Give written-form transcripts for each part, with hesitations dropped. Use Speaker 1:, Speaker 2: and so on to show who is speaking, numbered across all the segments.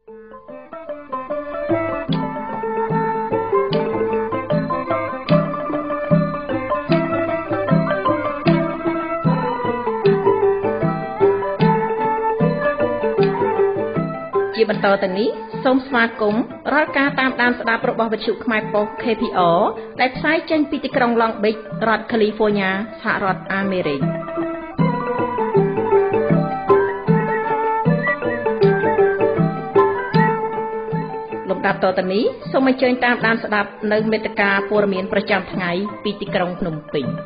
Speaker 1: ជាបន្តទៅនេះសូមស្វាគមន៍រាល់ការតាមដានស្ដាប់របស់វិទ្យុខ្មែរប៉ុស្តិ៍ KPR ដែលផ្សាយចេញពីទីក្រុង Long Beach រដ្ឋ California សហរដ្ឋអាមេរិកលំដាប់តទៅនេះសូមអញ្ជើញតាមដានស្ដាប់នៅមេតិការព័ត៌មានប្រចាំថ្ងៃពីទីក្រុងភ្នំពេញ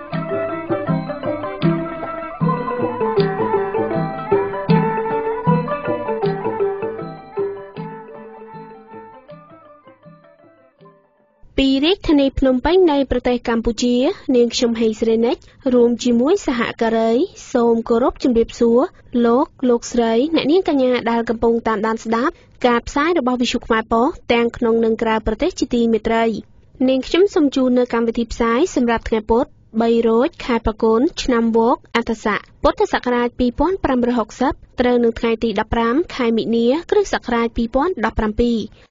Speaker 1: ពីរាជធានីភ្នំពេញនៃប្រទេសកម្ពុជានាងខ្ញុំហេងស្រីនិចរួមជាមួយសហការីសូមគោរពជំរាបសួរលោកស្រីអ្នកនាងកញ្ញាដែលកំពុងតាមដានស្ដាប់ការផ្សាយរបស់វិទ្យុខ្មែរប៉ុស្តិ៍ទាំងក្នុងនិងក្រៅប្រទេសជាទីមេត្រីនាងខ្ញុំសូមជូននៅកម្មវិធីផ្សាយសម្រាប់ថ្ងៃពុធ3រោចខែផល្គុនឆ្នាំវកអន្តស័កពុទ្ធសករាជ2560ត្រូវនៅថ្ងៃទី15ខែមិនិនាគ្រិស្តសករាជ2017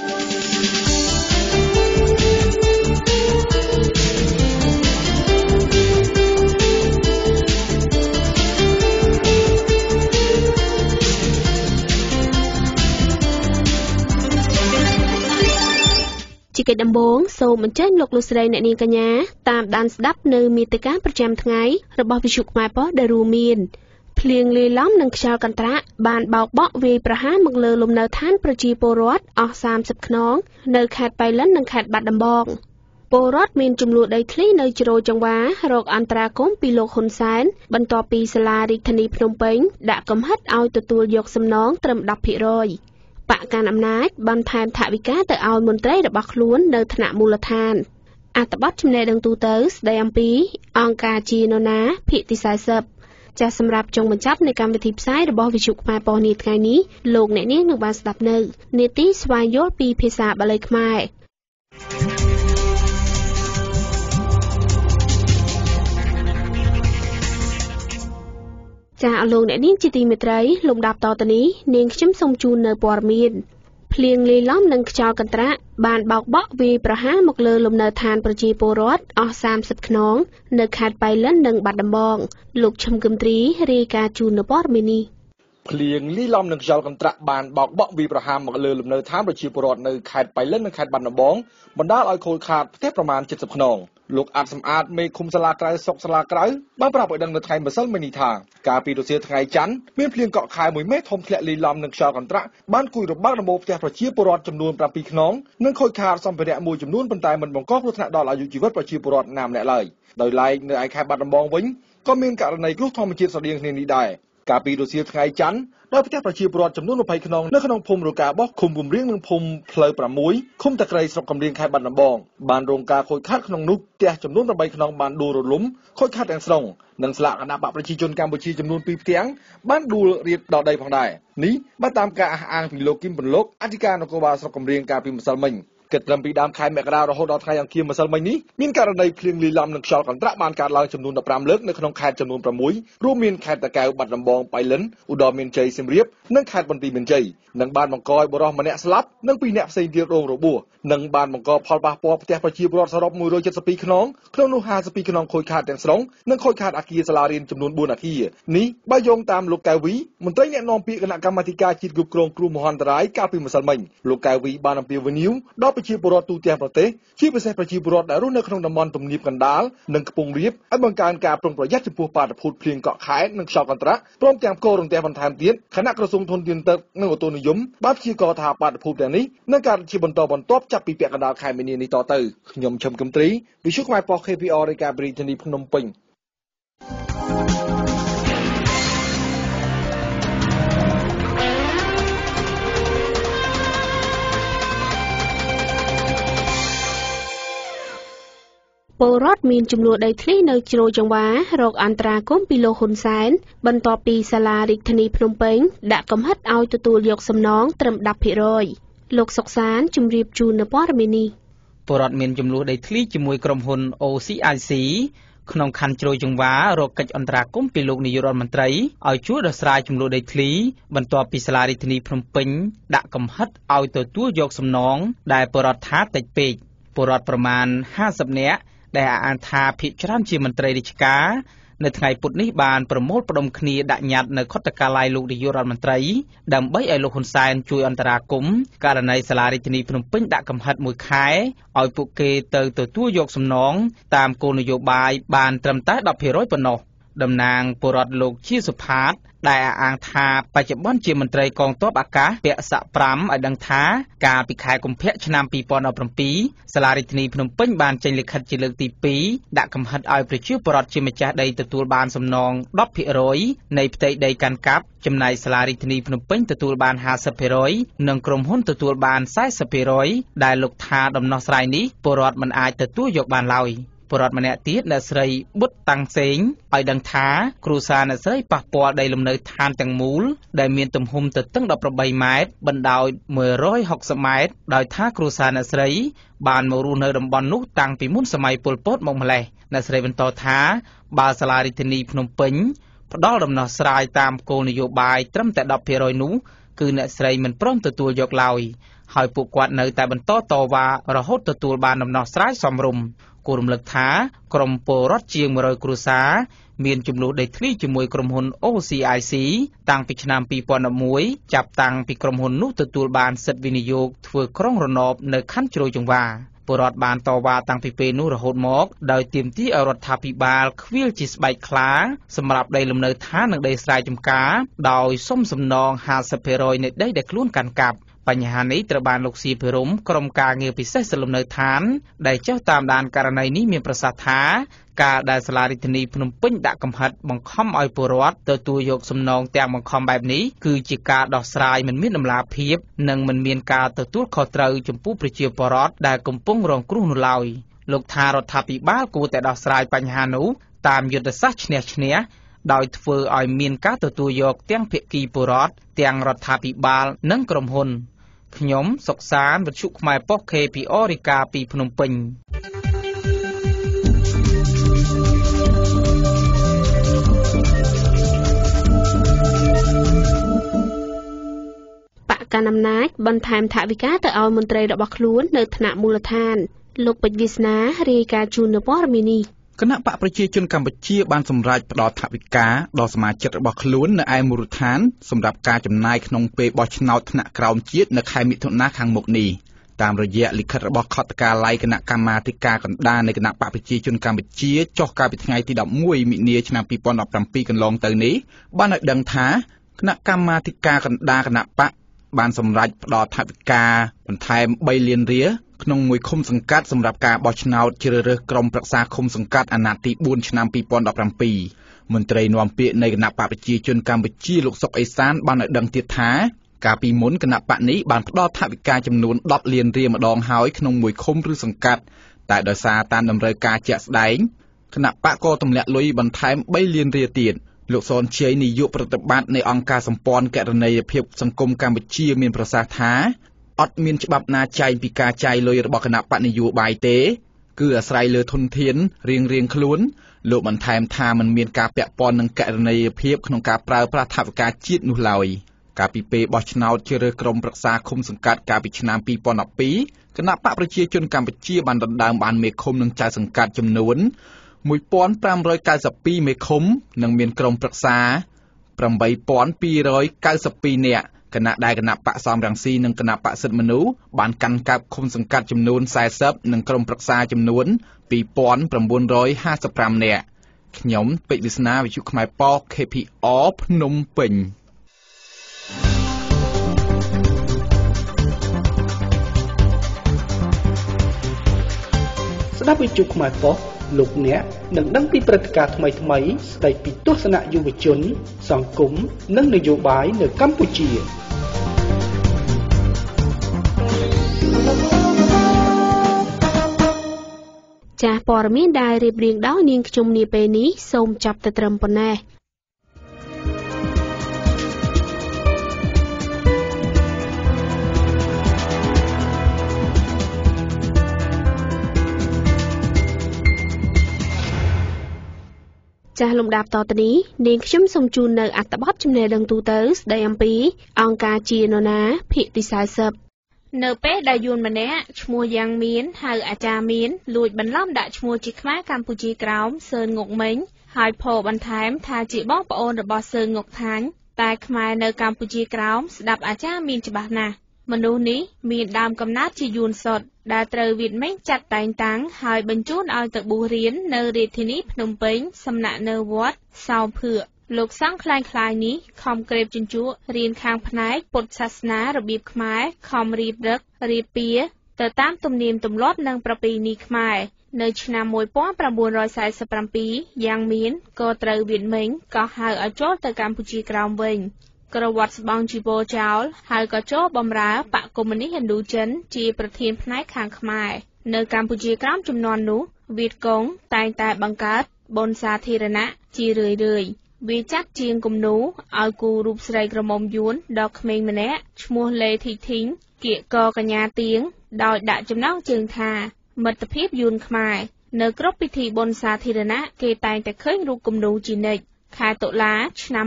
Speaker 1: ជាកិច្ចដំបូងសូមអញ្ជើញលោកស្រីអ្នកនាងកញ្ញាតាមដានស្ដាប់នៅមាតិកាប្រចាំថ្ងៃរបស់វិទ្យុខ្មែរប៉ុស្តិ៍ដែលរួមមានភ្លៀងលាយឡំនឹងខ្យល់កន្ត្រាក់បានបោកបក់វាយប្រហារមកលើលំនៅឋានប្រជាពលរដ្ឋអស់30ខ្នងនៅខេត្តប៉ៃលិននិងខេត្តបាត់ដំបងពលរដ្ឋមានចំនួនដីធ្លីនៅជ្រោយចង្វារកអន្តរាគមន៍ពីលោកហ៊ុនសែនបន្ទាប់ពីសាលារាជធានីភ្នំពេញដាក់កំហិតឲ្យទទួលយកសំណងត្រឹម 10%បកកាន់អំណាចបានថែមថវិកាទៅឲ្យមន្ត្រីរបស់ខ្លួននៅថ្នាក់មូលដ្ឋានអត្ថបទចំណេះដឹងទូទៅស្ដីអំពីអង្គការជានរណាភាគទី40ចាសសម្រាប់ចុងបញ្ចប់នៃកម្មវិធីផ្សាយរបស់វិទ្យុខ្មែរប៉ុស្តិ៍នាថ្ងៃនេះលោកអ្នកនាងនឹងបានស្ដាប់នៅនាទីស្វែងយល់ពីភាសាបាលីខ្មែរចាអរលោកអ្នកនាងជាទីមេត្រីលំដាប់តទៅនេះនាងខ្ញុំសូមជូននៅព័ត៌មានភ្លៀងលាយឡំនឹងខ្យល់កន្ត្រាក់បានបោកបក់វាយប្រហារមកលើលំនៅឋានប្រជាពលរដ្ឋអស់30ខ្នងនៅខេត្តប៉ៃលិននិងបាត់ដំបងលោកឈឹមគឹមទ្រីរាយការណ៍ជូននៅព័ត៌មាននេះ
Speaker 2: ភ្លៀងលាយឡំនឹងខ្យល់កន្ត្រាក់បានបោកបក់វាយប្រហារមកលើលំនៅឋានប្រជាពលរដ្ឋនៅខេត្តប៉ៃលិននិងខេត្តបាត់ដំបងបណ្ដាលឲ្យខូចខាតផ្ទះប្រមាណ70ខ្នងលោកអាត់សំអាតមេឃុំសាលាក្រៅស្រុកសាលាក្រៅបានប្រាប់ឲ្យដឹងនៅថ្ងៃម្សិលមិញនេះថាកាលពីរសៀលថ្ងៃច័ន្ទមានភ្លៀងកក់ខែ1មេឃធំធ្លាក់លាយឡំនឹងខ្យល់កន្ត្រាក់បានគួយរបាក់ដំបូលផ្ទះប្រជាពលរដ្ឋចំនួន7ខ្នងនិងខូចខាតសម្ភារៈមួយចំនួនប៉ុន្តែមិនបង្កគ្រោះថ្នាក់ដល់អាយុជីវិតប្រជាពលរដ្ឋណាម្នាក់ឡើយដោយឡែកនៅឯខេត្តបាត់ដំបងវិញក៏មានករណីគ្រោះធម្មជាតិស្រដៀងគ្នានេះដែរកាលពីរសៀលថ្ងៃច័ន្ទដោយផ្ទះប្រជាពលរដ្ឋចំនួន20ខ្នងនៅក្នុងភូមិរកាបោះឃុំគំរៀងនិងភូមិផ្លូវ6ឃុំតាក្រៃស្រុកកំរៀងខេត្តបាត់ដំបងបានរងការខូចខាតក្នុងនោះផ្ទះចំនួន8ខ្នងបានដួលរលំខូចខាតទាំងស្រុងនិងស្លាកគណៈបកប្រជាជនកម្ពុជាចំនួន2ផ្ទាំងបានដួលរាបដល់ដីផងដែរនេះបើតាមការអះអាងពីលោកគឹមពន្លកអធិការនគរបាលស្រុកកំរៀងកាលពីម្សិលមិញគិតត្រឹមពីដើមខែមករារហូតដល់ថ្ងៃអង្គារម្សិលមិញនេះមានករណីភ្លៀងលាយឡំនឹងខ្យល់កន្ត្រាក់បានកើតឡើងចំនួន15លើកនៅក្នុងខេត្តចំនួន6រួមមានខេត្តតាកែវបាត់ដំបងប៉ៃលិនឧត្តរមានជ័យសៀមរាបនិងខេត្តបន្ទាយមានជ័យនិងបានបង្កឲ្យបុរសម្នាក់ស្លាប់និង2នាក់ផ្សេងទៀតរងរបួសនិងបានបង្កផលប៉ះពាល់ផ្ទះប្រជាពលរដ្ឋសរុប172ខ្នងក្នុងនោះ52ខ្នងខូចខាតទាំងស្រុងនិងខូចខាតអគារសាលារៀនចំនួន4អគារនេះបើយោងតាមលោកកៅវីមន្ត្រីអ្នកនាំពាក្យគណៈកម្មាធិការជាតិគ្រប់គ្រងគ្រោះមហន្តរាយកាលពីម្សិលមិញលោកកៅវីបានអំពាវនាវដល់ប្រជាពលរដ្ឋទូទាំងប្រទេសជាពិសេសប្រជាពលរដ្ឋដែលរស់នៅក្នុងតំបន់ទំនាបកណ្ដាលនិងខ្ពង់រាបឲ្យបង្កើនការប្រុងប្រយ័ត្នចំពោះបាតុភូតភ្លៀងកក់ខែនិងខ្យល់កន្ត្រាក់ព្រមទាំងផ្គររន្ទះបន្ថែមទៀតគណៈក្រសួងធនធានទឹកនិងអូតូនិយមបានព្យាករណ៍ថាបាតុភូតទាំងនេះនឹងកើតជាបន្តបន្ទាប់ចាប់ពីពាក់កណ្ដាលខែមីនានេះតទៅខ្ញុំឈឹមគឹមទ្រីវិទ្យុខ្មែរប៉ុស្តិ៍ KPR រាយការណ៍ពីរាជធានីភ្នំពេញ
Speaker 1: ពលរដ្ឋមានចំនួនដីធ្លីនៅជ្រោយចង្វារកអន្តរាគមន៍ពីលោកហ៊ុនសែនបន្ទាប់ពីសាលារាជធានីភ្នំពេញដាក់កំហិតឲ្យទទួលយកសំណងត្រឹម 10% លោកសុកសានជម្រាបជូននៅព័ត៌មាននេះ
Speaker 3: ពលរដ្ឋមានចំនួនដីធ្លីជាមួយក្រុមហ៊ុន OCIC ក្នុងខណ្ឌជ្រោយចង្វារកកិច្ចអន្តរាគមន៍ពីលោកនាយករដ្ឋមន្ត្រីឲ្យជួយដោះស្រាយចំនួនដីធ្លីបន្ទាប់ពីសាលារដ្ឋាភិបាលភ្នំពេញដាក់កំហិតឲ្យទទួលយកសំណងដែលបរដ្ឋថាតិចពេកបរដ្ឋប្រមាណ50នាក់ដែលអះអាងថាភាគច្រើនជាមន្ត្រីរាជការនៅថ្ងៃពុធនេះបានប្រមូលផ្ដុំគ្នាដាក់ញត្តិនៅខុទ្ទកាល័យលោកនាយករដ្ឋមន្ត្រីដើម្បីឲ្យលោកហ៊ុនសែនជួយអន្តរាគមន៍ករណីសាលារដ្ឋាភិបាលភ្នំពេញដាក់កំហិតមួយខែឲ្យពួកគេទៅទទួលយកសំណងតាមគោលនយោបាយបានត្រឹមតែ 10% ប៉ុណ្ណោះតំណាងពលរដ្ឋលោកជាសុផាតដែលអះអាងថាបច្ចុប្បន្នជាមន្ត្រីកងទ័ពអាកាសពាក់ស័ក្តិ5ឲ្យដឹងថាកាលពីខែកុម្ភៈឆ្នាំ2017សាលារដ្ឋាភិបាលភ្នំពេញបានចេញលិខិតជាលើកទី2ដាក់កំហិតឲ្យប្រជាពលរដ្ឋជាម្ចាស់ដីទទួលបានសំណង 10% នៃផ្ទៃដីកាន់កាប់ចំណែកសាលារដ្ឋាភិបាលភ្នំពេញទទួលបាន 50% និងក្រុមហ៊ុនទទួលបាន 40% ដែលលោកថាដំណោះស្រាយនេះពលរដ្ឋមិនអាចទទួលយកបានឡើយបរដ្ឋម្នាក់ទៀតអ្នកស្រីបុតតាំងសេងឲ្យដឹងថាគ្រួសារអ្នកស្រីប៉ះពាល់ដីលំនៅឋានទាំងមូលដែលមានទំហំទទឹង18ម៉ែត្របណ្ដោយ160ម៉ែត្រដោយថាគ្រួសារអ្នកស្រីបានមករស់នៅតំបន់នោះតាំងពីមុនសម័យប៉ុលពតមកម្លេះអ្នកស្រីបន្តថាបើសាលារដ្ឋាភិបាលភ្នំពេញផ្ដល់ដំណោះស្រាយតាមគោលនយោបាយត្រឹមតែ 10% នោះគឺអ្នកស្រីមិនព្រមទទួលយកឡើយហើយពួកគាត់នៅតែបន្តតវ៉ារហូតទទួលបានដំណោះស្រាយសមរម្យគូរំលឹកថាក្រុមពលរដ្ឋជាង100គ្រួសារមានចំនួនដីធ្លីជាមួយក្រុមហ៊ុន OCIC តាំងពីឆ្នាំ2011ចាប់តាំងពីក្រុមហ៊ុននោះទទួលបានសិទ្ធិវិនិយោគធ្វើក្រុងរណបនៅខណ្ឌជ្រោយចង្វាពលរដ្ឋបានតវ៉ាតាំងពីពេលនោះរហូតមកដោយទាមទារឲ្យរដ្ឋាភិបាលខ្វៀលជាស្បែកខ្លាសម្រាប់ដីលំនៅឋាននិងដីស្រែចម្ការដោយសុំសំណង 50% នៃដីដែលខ្លួនកាន់កាប់បញ្ហានេះត្រូវបានលោកសៀភិរមក្រុមការងារពិសេសសិលំនៅឋានដែលចុះតាមដានករណីនេះមានប្រសាសន៍ថាការដែលសាលារដ្ឋាភិបាលភ្នំពេញដាក់កំហិតបង្ខំឲ្យពលរដ្ឋទទួលយកសំណងទាំងបង្ខំបែបនេះគឺជាការដោះស្រាយមិនមានតម្លាភាពនិងមិនមានការទទួលខុសត្រូវចំពោះប្រជាពលរដ្ឋដែលកំពុងរងគ្រោះនោះឡើយលោកថារដ្ឋាភិបាលគួរតែដោះស្រាយបញ្ហានោះតាមយុទ្ធសាស្ត្រឈ្នះឈ្នះដោយធ្វើឲ្យមានការទទួលយកទាំងភាគីពលរដ្ឋទាំងរដ្ឋាភិបាលនិងក្រុមហ៊ុនខ្ញុំសុកសានវិទ្យុខ្មែរប៉ុស្តិ៍ KPR រាយការណ៍ពីភ្នំពេញ
Speaker 1: បកកណ្ដាលអំណាចបន្ថែមថវិកាទៅឲ្យមន្ត្រីរបស់ខ្លួននៅថ្នាក់មូលដ្ឋានលោកពេជ្រវាសនារាយការណ៍ជូននៅព័ត៌មាននេះ
Speaker 4: គណៈបកប្រជាជនកម្ពុជាបានសម្រេចផ្តល់ថវិកាដល់សមាជិករបស់ខ្លួននៅឯមូលដ្ឋានសម្រាប់ការចំណាយក្នុងពេលបោះឆ្នោតថ្នាក់ក្រោមជាតិនៅខែមិថុនាខាងមុខនេះតាមរយៈលិខិតរបស់ខុទ្ទកាល័យគណៈកម្មាធិការកណ្ដាលនៃគណៈបកប្រជាជនកម្ពុជាចុះកាលពីថ្ងៃទី11មិនិនាឆ្នាំ2017កន្លងទៅនេះបានឲ្យដឹងថាគណៈកម្មាធិការកណ្ដាលគណៈបកបានសម្រេចផ្តល់ថវិកាបន្ថែម3លានរៀលក្នុងមួយឃុំសង្កាត់សម្រាប់ការបោះឆ្នោតជ្រើសរើសក្រុមប្រឹក្សាឃុំសង្កាត់អាណត្តិទី4ឆ្នាំ2017មន្ត្រីនាំពាក្យនៃគណៈបកប្រជាជនកម្ពុជាលោកសុកអេសានបានឲ្យដឹងទៀតថាកាលពីមុនគណៈបកនេះបានផ្តល់ថវិកាចំនួន10លានរៀលម្ដងហើយក្នុងមួយឃុំឬសង្កាត់តែដោយសារតាមតម្រូវការជាក់ស្ដែងគណៈបកក៏ទម្លាក់លុយបន្ថែម3លានរៀលទៀតលោកសនជ័យនាយកប្រតិបត្តិនៃអង្គការសម្ព័ន្ធគណនេយ្យភាពសង្គមកម្ពុជាមានប្រសាសន៍ថាអត់មានច្បាប់ណាចែងពីការចាយលុយរបស់គណៈបកនយោបាយទេគឺអាស្រ័យលើធនធានរៀងៗខ្លួនលោកបន្ថែមថាมันមានការពាក់ព័ន្ធនឹងគណនេយ្យភាពក្នុងការប្រើប្រាស់ថវិកាជាតិនោះឡើយកាលពីពេលបោះឆ្នោតជ្រើសរើសក្រុមប្រឹក្សាឃុំសង្កាត់កាលពីឆ្នាំ2012គណៈបកប្រជាជនកម្ពុជាបានដណ្ដើមបានមេឃុំនិងចៅសង្កាត់ចំនួន1592មេឃុំនិងមានក្រុមប្រឹក្សា8292នាក់គណៈដែលគណៈបកសំរងស៊ីនិងគណៈបកសិទ្ធិមនុស្សបានកាន់កាប់ឃុំសង្កាត់ចំនួន40និងក្រុមប្រឹក្សាចំនួន2955នាក់ខ្ញុំពេជ្រវាសនាវិទ្យុខ្មែរប៉ុស្តិ៍ KPR ភ្នំពេញ
Speaker 5: ស្ដាប់វិទ្យុខ្មែរប៉ុស្តិ៍លោកអ្នកនឹងដឹងពីព្រឹត្តិការណ៍ថ្មីៗស្ដីពីទស្សនៈយុវជនសង្គមនិងនយោបាយនៅកម្ពុជា
Speaker 1: ចាស់ព័ត៌មានដែលរៀបរៀងដោយនាងខ្ញុំនាពេលនេះសូមចាប់តែត្រឹមប៉ុណ្ណេះចាស់លំដាប់តទៅនេះនាងខ្ញុំសូមជូននៅអត្ថបទចំណេះដឹងទូទៅស្ដីអំពីអង្គការជានរណាភាគទី40នៅពេលដែលយួនម្នាក់ឈ្មោះយ៉ាងមានហៅអាចារ្យមានលួចបន្លំដាក់ឈ្មោះជាខ្មែរកម្ពុជាក្រោមសឿនងុកមិញហើយពោលបន្ថែមថាជាបងប្អូនរបស់សឿនងុកថាញ់តែខ្មែរនៅកម្ពុជាក្រោមស្ដាប់អាចារ្យមានច្បាស់ណាស់មនុស្សនេះមានដើមកំណើតជាយួនសុទ្ធដែលត្រូវវៀតមិញចាត់តែងតាំងហើយបញ្ជូនឲ្យទៅបួសរៀននៅរាជធានីភ្នំពេញសំណាក់នៅវត្តសោភឿលោកសង្ឃខ្លាយនេះខំក្រេបជញ្ជក់រៀនខាងផ្នែកពុទ្ធសាសនារបៀបខ្មែរខំរៀបរឹករៀបពៀទៅតាមទំនៀមទម្លាប់និងប្រពៃណីខ្មែរនៅឆ្នាំ1947យ៉ាងមានក៏ត្រូវវៀតមិញក៏ហៅឲ្យចូលទៅកម្ពុជាក្រោមវិញក្រវត្តស្បង់ជីវរចោលហើយក៏ចូលបម្រើបកកុម្មុយនីសឥណ្ឌូចិនជាប្រធានផ្នែកខាងខ្មែរនៅកម្ពុជាក្រោមជំនាន់នោះវៀតកុងតែងតែបង្កើតបុណ្យសាធារណៈជារឿយៗវាចាត់ជាងគំនូឲ្យគូរូបស្រីក្រមុំយួនដ៏ក្មេងម្នាក់ឈ្មោះលេធីធីងគៀកកកញ្ញាទៀងដោយដាក់ចំណងជើងថាមិត្តភាពយួនខ្មែរនៅគ្រប់ពិធីបុណ្យសាធារណៈគេតែងតែឃើញរូបគំនូជានិច្ចខែតុលាឆ្នាំ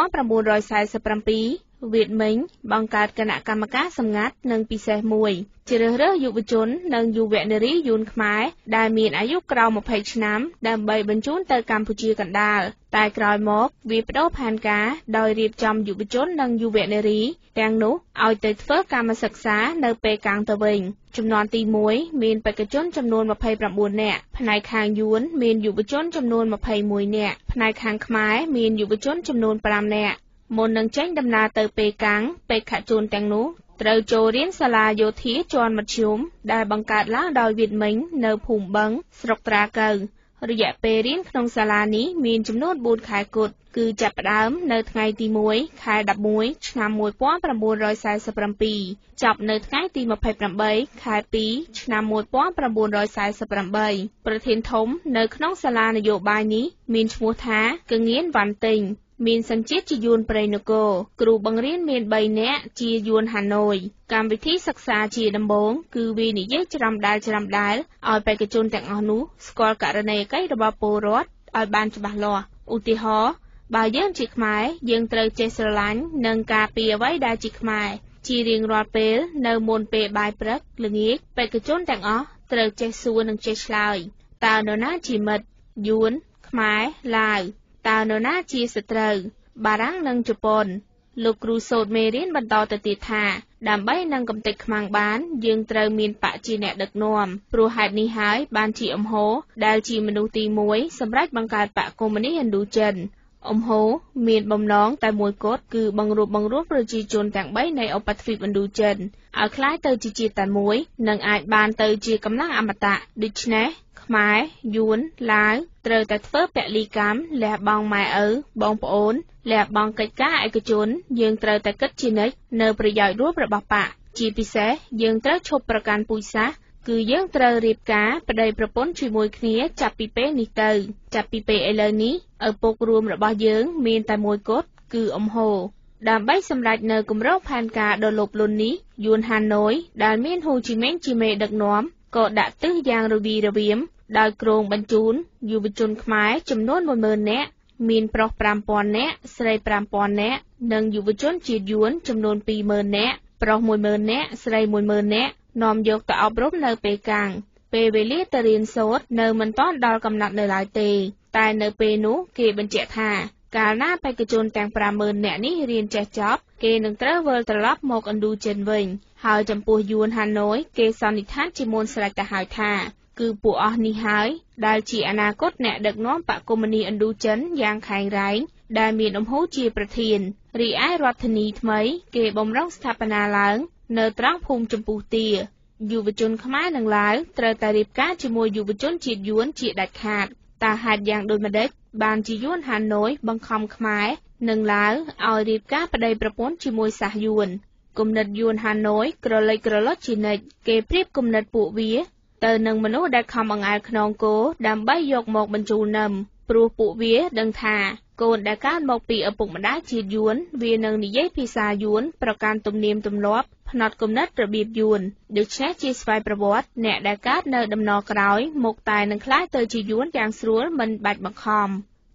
Speaker 1: 1947វៀតមិញបង្កើតគណៈកម្មការសម្ងាត់និងពិសេសមួយជ្រើសរើសយុវជននិងយុវនារីយួនខ្មែរដែលមានអាយុក្រោម20ឆ្នាំដើម្បីបញ្ជូនទៅកម្ពុជាកណ្ដាលតែក្រោយមកវាបដូរផែនការដោយរៀបចំយុវជននិងយុវនារីទាំងនោះឲ្យទៅធ្វើកម្មសិក្សានៅប៉េកាំងទៅវិញចំនួនទី1មានបេក្ខជនចំនួន29នាក់ផ្នែកខាងយួនមានយុវជនចំនួន21នាក់ផ្នែកខាងខ្មែរមានយុវជនចំនួន5នាក់មុននឹងចេញដំណើរទៅប៉េកាំងបេក្ខជនទាំងនោះត្រូវចូលរៀនសាលាយោធាជាន់មធ្យមដែលបង្កើតឡើងដោយវៀតមិញនៅភូមិបឹងស្រុកត្រាកៅរយៈពេលរៀនក្នុងសាលានេះមានចំនួន4ខែគត់គឺចាប់ផ្ដើមនៅថ្ងៃទី1ខែ11ឆ្នាំ1947ចប់នៅថ្ងៃទី28ខែ2ឆ្នាំ1948ប្រធានធំនៅក្នុងសាលានយោបាយនេះមានឈ្មោះថាកងៀនវ៉ាន់ទិញមានសញ្ជាតិជាយួនព្រៃនគរគ្រូបង្រៀនមាន3នាក់ជាយួនហាណូយកម្មវិធីសិក្សាជាដំបូងគឺវានិយាយច្រាំដែលឲ្យបេក្ខជនទាំងអស់នោះស្គាល់ករណីកិច្ចរបស់ពលរដ្ឋឲ្យបានច្បាស់លាស់ឧទាហរណ៍បើយើងជាខ្មែរយើងត្រូវចេះស្រឡាញ់និងការពារអ្វីដែលជាខ្មែរជារៀងរាល់ពេលនៅមុនពេលបាយព្រឹកល្ងាចបេក្ខជនទាំងអស់ត្រូវចេះសួរនិងចេះឆ្លើយតើនរណាជាមិត្តយួនខ្មែរឡាវតើនរណាជាសត្រូវបារាំងនិងជប៉ុនលោកគ្រូសូត្រមេរៀនបន្តទៅទៀតថាដើម្បីនឹងកំទេចខ្មាំងបានយើងត្រូវមានបកជាអ្នកដឹកនាំព្រោះហេតុនេះហើយបានជាអំហូរដែលជាមនុស្សទី1សម្រាប់បង្កើតបកកុម្មុយនីសឥណ្ឌូចិនអំហូរមានបំណងតែមួយគត់គឺបង្រួបបង្រួមប្រជាជនទាំង3នៃឧបទ្វីបឥណ្ឌូចិនឲ្យคล้ายទៅជាជាតិតែមួយនិងអាចបានទៅជាកម្លាំងអមតៈដូច្នេះខ្មែរយួនឡាវត្រូវតែធ្វើពលីកម្មលះបង់ម៉ែឪបងប្អូនលះបង់កិច្ចការឯកជនយើងត្រូវតែគិតជានិច្ចនៅប្រយោជន៍រួមរបស់បកជាពិសេសយើងត្រូវឈប់ប្រកាន់ពូជសាសន៍គឺយើងត្រូវរៀបការប្តីប្រពន្ធជាមួយគ្នាចាប់ពីពេលនេះទៅចាប់ពីពេលឥឡូវនេះឪពុករួមរបស់យើងមានតែមួយគត់គឺអំហូរដើម្បីសម្រេចនៅគម្រោងផែនការដ៏លោភលន់នេះយួនហាណូយដែលមានហ៊ូជីមិញជាមេដឹកនាំក៏ដាក់ទិសយ៉ាងរវីរវាមដោយគ្រោងបញ្ជូនយុវជនខ្មែរចំនួន 10000 នាក់មានប្រុស 5000 នាក់ស្រី 5000 នាក់និងយុវជនជាតិយួនចំនួន 20000 នាក់ប្រុស 10000 នាក់ស្រី 10000 នាក់នាំយកទៅអប់រំនៅប៉េកាំងពេលវេលាទៅរៀនសូត្រនៅមិនទាន់ដល់កំណត់នៅឡើយទេតែនៅពេលនោះគេបញ្ជាក់ថាកាលណាបេក្ខជនទាំង 50000 នាក់នេះរៀនចេះចប់គេនឹងត្រូវវិលត្រឡប់មកឥណ្ឌូចិនវិញហើយចំពោះយួនហាណូយគេសន្និដ្ឋានជាមុនស្រេចទៅហើយថាគឺពួកអស់នេះហើយដែលជាអនាគតអ្នកដឹកនាំបកកុម្មុយនីសឥណ្ឌូចិនយ៉ាងខែងរែងដែលមានអំហូរជាប្រធានរីឯរដ្ឋធានីថ្មីគេបំរុងស្ថាបនាឡើងនៅត្រង់ភូមិចម្ពោះទាយុវជនខ្មែរនិងឡាវត្រូវតែរៀបការជាមួយយុវជនជាតិយួនជាដាច់ខាតតើហេតុយ៉ាងដូចម្តេចបានជាយួនហាណូយបង្ខំខ្មែរនិងឡាវឲ្យរៀបការប្តីប្រពន្ធជាមួយសាសយួនគំនិតយួនហាណូយក្រឡេកក្រឡុចជានិច្ចគេប្រៀបគំនិតពួកវាទៅនឹងមនុស្សដែលខំអង្អែលខ្នងគោដើម្បីយកមកបញ្ជូលនឹមព្រោះពួកវាដឹងថាកូនដែលកើតមកពីឪពុកម្ដាយជាតិយួនវានឹងនិយាយភាសាយួនប្រកាន់ទំនៀមទម្លាប់ផ្នត់គំនិតរបៀបយួនដូច្នេះជាស្វ័យប្រវត្តិអ្នកដែលកើតនៅដំណរក្រោយមុខតែនឹងក្លាយទៅជាយួនយ៉ាងស្រួលមិនបាច់បង្ខំ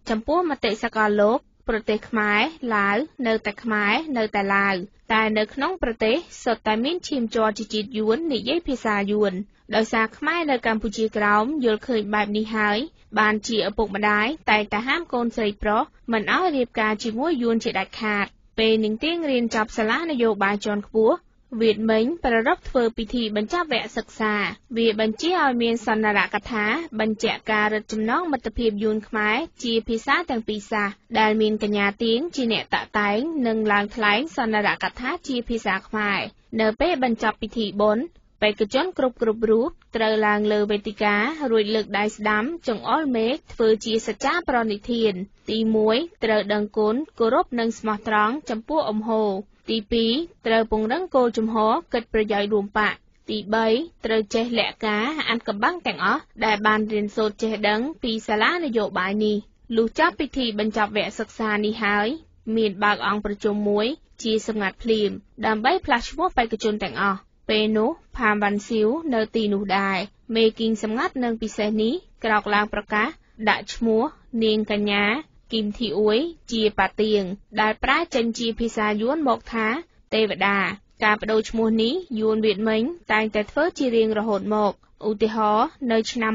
Speaker 1: ចំពោះមតិសកលលោកប្រទេសខ្មែរឡាវនៅតែខ្មែរនៅតែឡាវតែនៅក្នុងប្រទេសសុទ្ធតែមានឈាមជ័រជាជាតិយួននិយាយភាសាយួនដោយសារខ្មែរនៅកម្ពុជាក្រោមយល់ឃើញបែបនេះហើយបានជាឪពុកម្ដាយតែងតែហាមកូនស្រីប្រុសមិនឲ្យរៀបការជាមួយយួនជាដាច់ខាតពេលនាងទៀងរៀនចប់សាលានយោបាយជាន់ខ្ពស់វាមិញប្រារព្ធធ្វើពិធីបញ្ចប់វគ្គសិក្សាវាបញ្ជាឲ្យមានសន្និរកថាបញ្ជាក់ការរឹតចំណងមិត្តភាពយួនខ្មែរជាភាសាទាំងពីរសាសដែលមានកញ្ញាទៀងជាអ្នកតាក់តែងនិងឡើងថ្លែងសន្និរកថាជាភាសាខ្មែរនៅពេលបញ្ចប់ពិធីបុណ្យបេក្ខជនគ្រប់រូបត្រូវឡើងលើវេទិការួចលើកដៃស្ដាំចង្អុលមេឃធ្វើជាសច្ចាប្រណិធានទី1ត្រូវដឹងគុណគោរពនិងស្មោះត្រង់ចំពោះអំហូរទី2ត្រូវពង្រឹងគោលជំហរគិតប្រយោជន៍រួមបកទី3ត្រូវចេះលក្ខការអានកំបាំងទាំងអស់ដែលបានរៀនសូត្រចេះដឹងពីសាលានយោបាយនេះលុះចាប់ពិធីបញ្ចប់វគ្គសិក្សានេះហើយមានបើកអង្គប្រជុំមួយជាសម្ងាត់ភ្លាមដើម្បីផ្លាស់ឈ្មោះបេក្ខជនទាំងអស់ពេលនោះផាមវ៉ាន់ស៊ីវនៅទីនោះដែរមេគីងសម្ងាត់នឹងពិសេសនេះក្រោកឡើងប្រកាសដាក់ឈ្មោះនាងកញ្ញាគីមធីអ៊ុយជាប៉ាទៀងដែលប្រែចេញជាភាសាយួនមកថាទេវតាការបដូរឈ្មោះនេះយួនវៀតមិញតែងតែធ្វើជារៀងរហូតមកឧទាហរណ៍នៅឆ្នាំ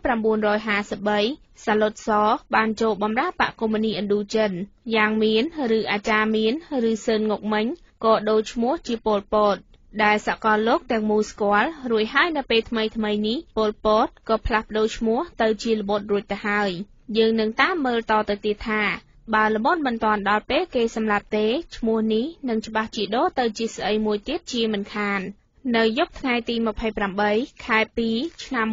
Speaker 1: 1953សាឡុតសបានចូលបម្រើបកកុម្មុយនីឥណ្ឌូចិនយ៉ាងមានឬអាចារ្យមានឬសឿនងុកមិញក៏ដូរឈ្មោះជាប៉ុលពតដែលសកលលោកទាំងមូលស្គាល់រួចហើយនៅពេលថ្មីនេះប៉ុលពតក៏ផ្លាស់ប្ដូរឈ្មោះទៅជាល្បុតរួចទៅហើយយើងនឹងតាមមើលតទៅទៀតថាបើល្បុតមិនទាន់ដល់ពេលគេសម្លាប់ទេឈ្មោះនេះនឹងច្បាស់ជីដូរទៅជាស្អីមួយទៀតជាមិនខាននៅយប់ថ្ងៃទី28ខែ2ឆ្នាំ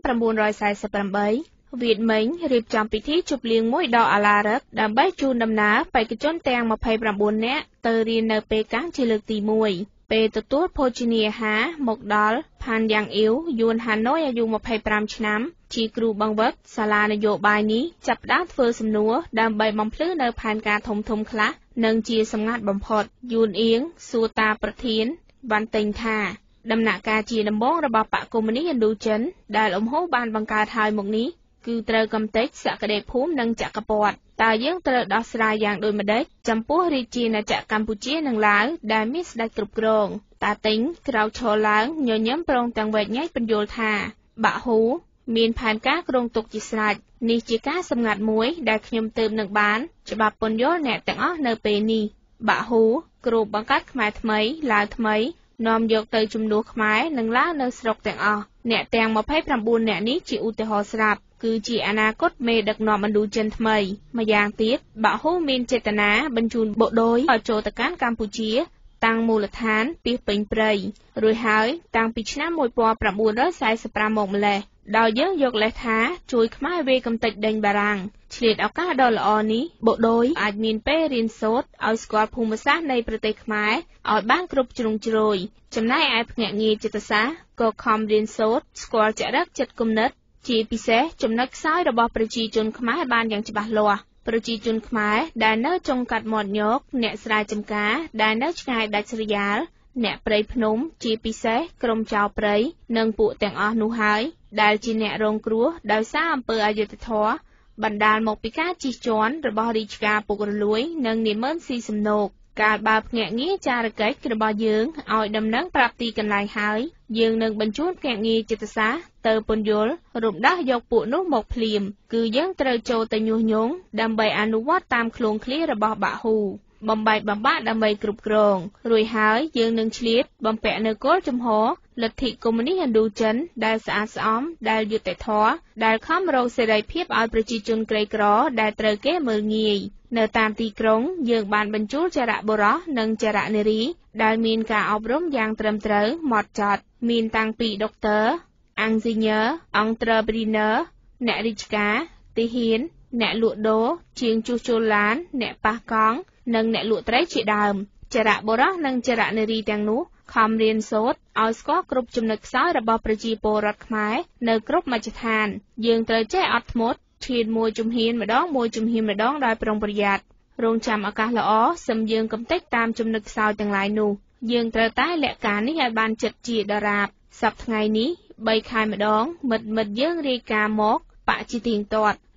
Speaker 1: 1948វៀតមិញរៀបចំពិធីជប់លៀងមួយដ៏អាឡារឹកដើម្បីជូនដំណើរបេក្ខជនទាំង29នាក់ទៅរៀននៅប៉េកាំងជាលើកទី1ពេលទទួលភោជនាហារមកដល់ផានយ៉ាងអ៊ីវយួនហាណូយអាយុ25ឆ្នាំជាគ្រូបង្វឹកសាលានយោបាយនេះចាប់ផ្ដើមធ្វើសំណួរដើម្បីបំភ្លឺនៅផែនការធំខ្លះនិងជាសម្ងាត់បំផុតយួនអៀងសួរតាប្រធានបានទិញថាដំណាក់កាលជាដំបូងរបស់បកកុម្មុយនីឥណ្ឌូចិនដែលអំហូរបានបង្កើតហើយមកនេះគឺត្រូវកំទេចសក្តិភូមិនិងចក្រពត្តិតើយើងត្រូវដោះស្រាយយ៉ាងដូចម្តេចចំពោះរាជាណាចក្រកម្ពុជានិងឡាវដែលមានស្ដេចគ្រប់គ្រងតាទិញក្រោកឈរឡើងញញឹមប្រងទាំងវែកញែកបញ្យល់ថាបាក់ហ៊ូមានផែនការគ្រោងទុកជាស្រេចនេះជាការសម្ងាត់មួយដែលខ្ញុំទើបនឹងបានច្បាប់ពន្យល់អ្នកទាំងអស់នៅពេលនេះបាក់ហ៊ូគ្រូបង្កើតខ្មែរថ្មីឡាវថ្មីនាំយកទៅជំនួសខ្មែរនិងឡាវនៅស្រុកទាំងអស់អ្នកទាំង29នាក់នេះជាឧទាហរណ៍ស្រាប់គឺជាអនាគតមេដឹកនាំឥណ្ឌូចិនថ្មីម្យ៉ាងទៀតបាក់ហ៊ូមានចេតនាបញ្ជូនបុដូយឲ្យចូលទៅកាន់កម្ពុជាតាំងមូលដ្ឋានពីពេញព្រៃរួចហើយតាំងពីឆ្នាំ1945មកម្លេះដោយយើងយកលេសថាជួយខ្មែរវេកំទេចដេញបារាំងឆ្លៀតឱកាសដ៏ល្អនេះបុដូយអាចមានពេលរៀនសូត្រឲ្យស្គាល់ភូមិសាស្ត្រនៃប្រទេសខ្មែរឲ្យបានគ្រប់ជ្រុងជ្រោយចំណែកឯភ្នាក់ងារចិត្តសាស្ត្រក៏ខំរៀនសូត្រស្គាល់ចរិតចិត្តគំនិតជាពិសេសចំណុចខ្សោយរបស់ប្រជាជនខ្មែរបានយ៉ាងច្បាស់លាស់ប្រជាជនខ្មែរដែលនៅចុងកាត់មាត់ញោកអ្នកស្រែចម្ការដែលនៅឆ្ងាយដាច់ស្រយាលអ្នកព្រៃភ្នំជាពិសេសក្រុមចៅព្រៃនិងពួកទាំងអស់នោះហើយដែលជាអ្នករងគ្រោះដោយសារអំពើអយុត្តិធម៌បណ្ដាលមកពីការជិះជាន់របស់រាជការពុករលួយនិងនាម៉ឺនស៊ីសំណូកកាលបើភ្នាក់ងារចារកិច្ចរបស់យើងឲ្យដំណឹងប្រាប់ទីកន្លែងហើយយើងនឹងបញ្ជូនភ្នាក់ងារចិត្តសាស្ត្រទៅពន្យល់រំដោះយកពួកនោះមកភ្លាមគឺយើងត្រូវចូលទៅញុះញង់ដើម្បីអនុវត្តតាមឃ្លាឃ្លារបស់បាក់ហ៊ូបំបែកបំបាក់ដើម្បីគ្រប់គ្រងរួចហើយយើងនឹងឆ្លៀតបំពាក់នៅគោលជំហរលទ្ធិកុម្មុយនីឥណ្ឌូចិនដែលស្អាតស្អំដែលយុត្តិធម៌ដែលខំរកសេរីភាពឲ្យប្រជាជនក្រីក្រដែលត្រូវគេមើលងាយនៅតាមទីក្រុងយើងបានបញ្ជូលចរៈបុរសនិងចរៈនារីដែលមានការអប់រំយ៉ាងត្រឹមត្រូវហ្មត់ចត់មានតាំងពីដុកទ័រអាំងស៊ីញ៉ើអង្គត្រព្រីន័រអ្នករាជការទាហានអ្នកលក់ដូរជាងជួសជុលឡានអ្នកប៉ះកង់និងអ្នកលក់ត្រីជាដើមចរៈបុរសនិងចរៈនារីទាំងនោះខំរៀនសូត្រឲ្យស្គាល់គ្រប់ចំណុចខ្សោយរបស់ប្រជាពលរដ្ឋខ្មែរនៅគ្រប់មជ្ឈដ្ឋានយើងត្រូវចេះអត់ធ្មត់ឈានមួយជំហានម្ដងដោយប្រុងប្រយ័ត្នរងចាំឱកាសល្អសឹមយើងកំទេចតាមចំណុចខ្សោយទាំងឡាយនោះយើងត្រូវតែលក្ខការនេះឲ្យបានចិត្តជាដរាបសប្តាហ៍ថ្ងៃនេះ3ខែម្ដងមិត្តយើងរាយការណ៍មកបកជាទៀងទាត់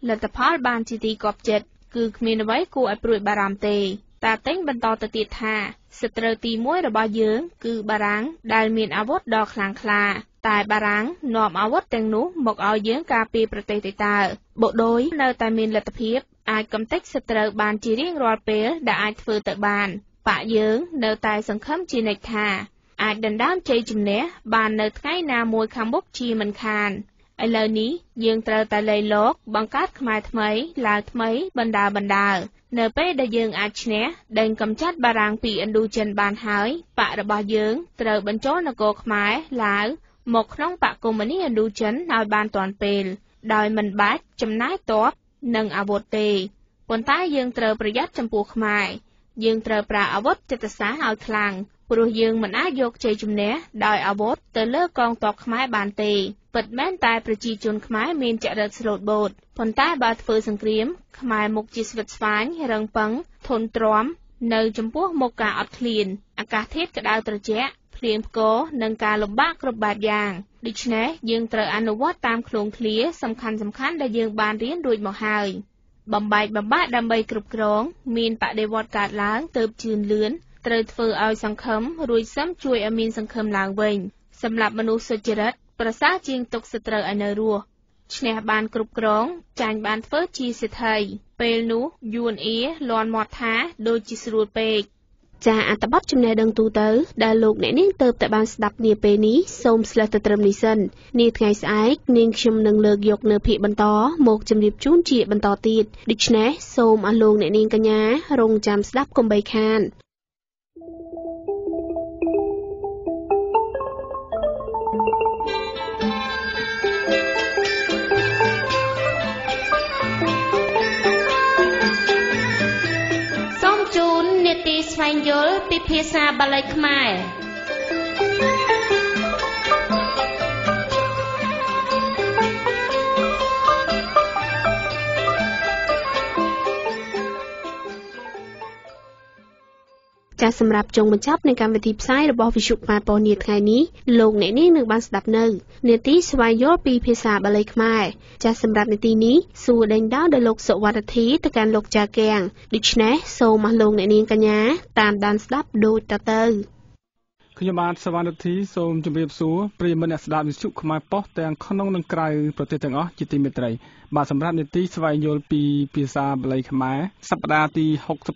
Speaker 6: លទ្ធផលបានជាទីគាប់ចិត្តគឺគ្មានអ្វីគួរឲ្យព្រួយបារម្ភទេតាតេងបន្តទៅទៀតថាសត្រូវទី1របស់យើងគឺបារាំងដែលមានអាវុធដ៏ខ្លាំងក្លាតែបារាំងនាំអាវុធទាំងនោះមកឲ្យយើងការពារប្រទេសទេតើបុដោយនៅតែមានលទ្ធភាពអាចកំទេចសត្រូវបានជារៀងរាល់ពេលដែលអាចធ្វើទៅបានបាក់យើងនៅតែសង្ឃឹមជានិច្ចថាអាចដណ្ដើមជ័យជំនះបាននៅថ្ងៃណាមួយខាងមុខជាមិនខានឥឡូវនេះយើងត្រូវតែលៃលោកបង្កើតខ្មែរថ្មីឡើងថ្មីបណ្ដានៅពេលដែលយើងអាចឈ្នះដេញកំចាត់បារាំងពីឥណ្ឌូចិនបានហើយបករបស់យើងត្រូវបញ្ចូលនគរខ្មែរឡាវមកក្នុងបកកុម្មុយនីសឥណ្ឌូចិនឲ្យបានទាន់ពេលដោយមិនបាច់ចំណាយទ័ពនិងអាវុធទេប៉ុន្តែយើងត្រូវប្រយ័ត្នចំពោះខ្មែរយើងត្រូវប្រើអាវុធចិត្តសាស្ត្រឲ្យខ្លាំងព្រោះយើងមិនអាចយកជ័យជំនះដោយអាវុធទៅលើកងទ័ពខ្មែរបានទេពិតមែនតែប្រជាជនខ្មែរមានចរិតស្លូតបូតប៉ុន្តែបើធ្វើសង្គ្រាមខ្មែរមុខជាស្វិតស្វាញរឹងប៉ឹងធន់ទ្រាំនៅចំពោះមុខការអត់ឃ្លានអាកាសធាតុក្តៅត្រជាក់ភ្លៀងផ្គរនិងការលំបាកគ្រប់បែបយ៉ាងដូច្នេះយើងត្រូវអនុវត្តតាមឃ្លាឃ្លាសំខាន់ដែលយើងបានរៀនរួចមកហើយបំបាក់ដើម្បីគ្រប់គ្រងមានបដិវត្តកើតឡើងទៅជឿនលឿនត្រូវធ្វើឲ្យសង្ឃឹមរួចសឹមជួយឲ្យមានសង្ឃឹមឡើងវិញសម្រាប់មនុស្សសុចរិតប្រសើរជាងទុកសត្រូវឲ្យនៅរស់ឈ្នះបានគ្រប់គ្រងចាញ់បានធ្វើជាសេដ្ឋីពេលនោះយួនអៀលាន់មាត់ថាដូចជាស្រួលពេក
Speaker 1: ចាអត្ថបទចំណេះដឹងទូទៅដែលលោកអ្នកនាងទៅតែបានស្ដាប់នាពេលនេះសូមស្លេះទៅត្រឹមនេះសិននាថ្ងៃស្អែកនាងខ្ញុំនឹងលើកយកនៅភាគបន្តមកជម្រាបជូនជាបន្តទៀតដូច្នេះសូមអស់លោកអ្នកនាងកញ្ញារងចាំស្ដាប់កុំបីខាន
Speaker 6: ទីស្វែងយល់ពីភាសាបាលីខ្មែរ
Speaker 1: ចាសសម្រាប់ចុងបញ្ចប់នៃកម្មវិធីផ្សាយរបស់វិទ្យុខ្មែរប៉ុស្តិ៍នាថ្ងៃនេះលោកអ្នកនាងនឹងបានស្ដាប់នៅនាទីស្វែងយល់ពីភាសាបាលីខ្មែរចាសសម្រាប់នាទីនេះសួរដេញដោលដោយលោកសុវត្ថិធីទៅកាន់លោកចាកៀងដូច្នេះសូមអស់លោកអ្នកនាងកញ្ញាតាមដានស្ដាប់ដូចតទៅ
Speaker 7: ខ្ញុំបាទសវណ្ណធីសូមជម្រាបសួរប្រិយមិត្តអ្នកស្ដាប់វិទ្យុខ្មែរប៉ុស្តិ៍ទាំងក្នុងនិងក្រៅប្រទេសទាំងអស់ជាទីមេត្រីបាទសម្រាប់នាទីស្វែងយល់ពីភាសាបាលីខ្មែរសប្តាហ៍ទី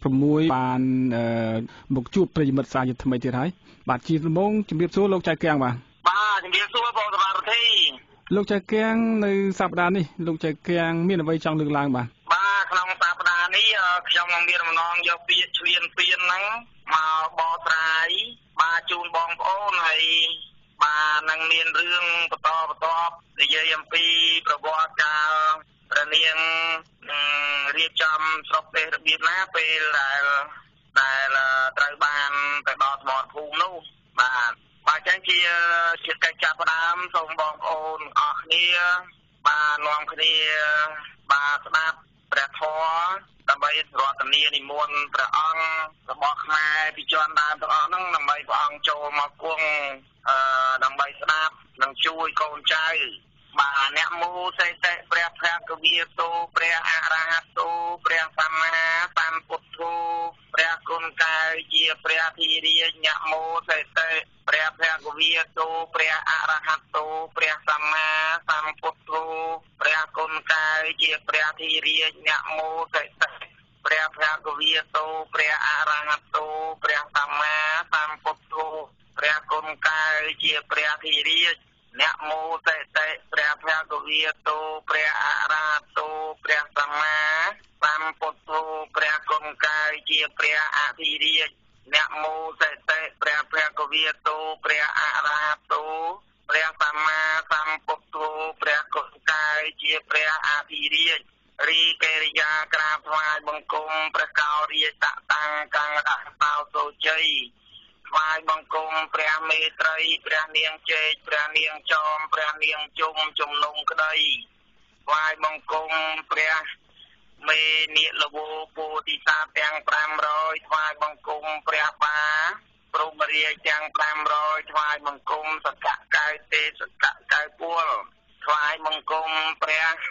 Speaker 7: 66បានមកជួបប្រិយមិត្តសាជាថ្មីទៀតហើយបាទជាដំបូងជម្រាបសួរលោកចៅកៀងបាទ
Speaker 8: ជំរាបសួរបងសវណ្ណធី
Speaker 7: លោកចៅកៀងនៅសប្តាហ៍នេះលោកចៅកៀងមានអ្វីចង់លើកឡើងបាទ
Speaker 8: ក្នុងសប្តាហ៍នេះខ្ញុំនឹងមានបំណងយកពាក្យឆ្លៀនពៀនហ្នឹងមកបកស្រាយបាទជូនបងប្អូនហើយបាទនឹងមានរឿងបន្តនិយាយអំពីប្រវត្តិកាលព្រះនាងរៀបចំស្រុកទេសរបៀបណាពេលដែលត្រូវបានទៅដល់ស្មរភូមិនោះបាទចឹងជាកិច្ចចាប់ផ្ដើមសូមបងប្អូនអរគ្នាបាទនាំគ្នាបាទស្ដាប់ព្រះធម៌ដើម្បីរតនានិមន្តព្រះអង្គរបស់ខ្មែរពីជាន់ដើមទាំងអស់ហ្នឹងដើម្បីព្រះអង្គចូលមកគង់ដើម្បីស្ដាប់និងជួយកូនចៅបាទអ្នកមោសេតិព្រះភគវិតោព្រះអរហតោព្រះសម្មាសម្ពុទ្ធោព្រះគុណកាយជាព្រះធិរាជអ្នកមោសេតិព្រះភគវិតោព្រះអរហតោព្រះសម្មាសម្ពុទ្ធោព្រះគុណកាយជាព្រះធិរាជអ្នកមោសេតិព្រះភគវិតោព្រះអរហតោព្រះសម្មាសម្ពុទ្ធោព្រះគុណកាយជាព្រះធិរាជអ្នកមោសេតិព្រះភគវិតោព្រះអរហតោព្រះសម្មាសម្ពុទ្ធោព្រះគុណកាយជាព្រះអធិរាជអ្នកមោសេតិព្រះភគវិតោព្រះអរហតោព្រះសម្មាសម្ពុទ្ធោព្រះគុណកាយជាព្រះអធិរាជរីកេរិយាក្រាបថ្វាយបង្គំព្រះកោរាជតតាំងកង្កដសោសូជ័យថ្វាយបង្គំព្រះមេត្រីព្រះនាងចេកព្រះនាងចោមព្រះនាងជុំជំនុំក្តីថ្វាយបង្គំព្រះមេនាគលវោពោធិសត្វទាំង500ថ្វាយបង្គំព្រះបាព្រមរាជទាំង500ថ្វាយបង្គំសកកៅទេសកកៅពលថ្វាយបង្គំព្រះ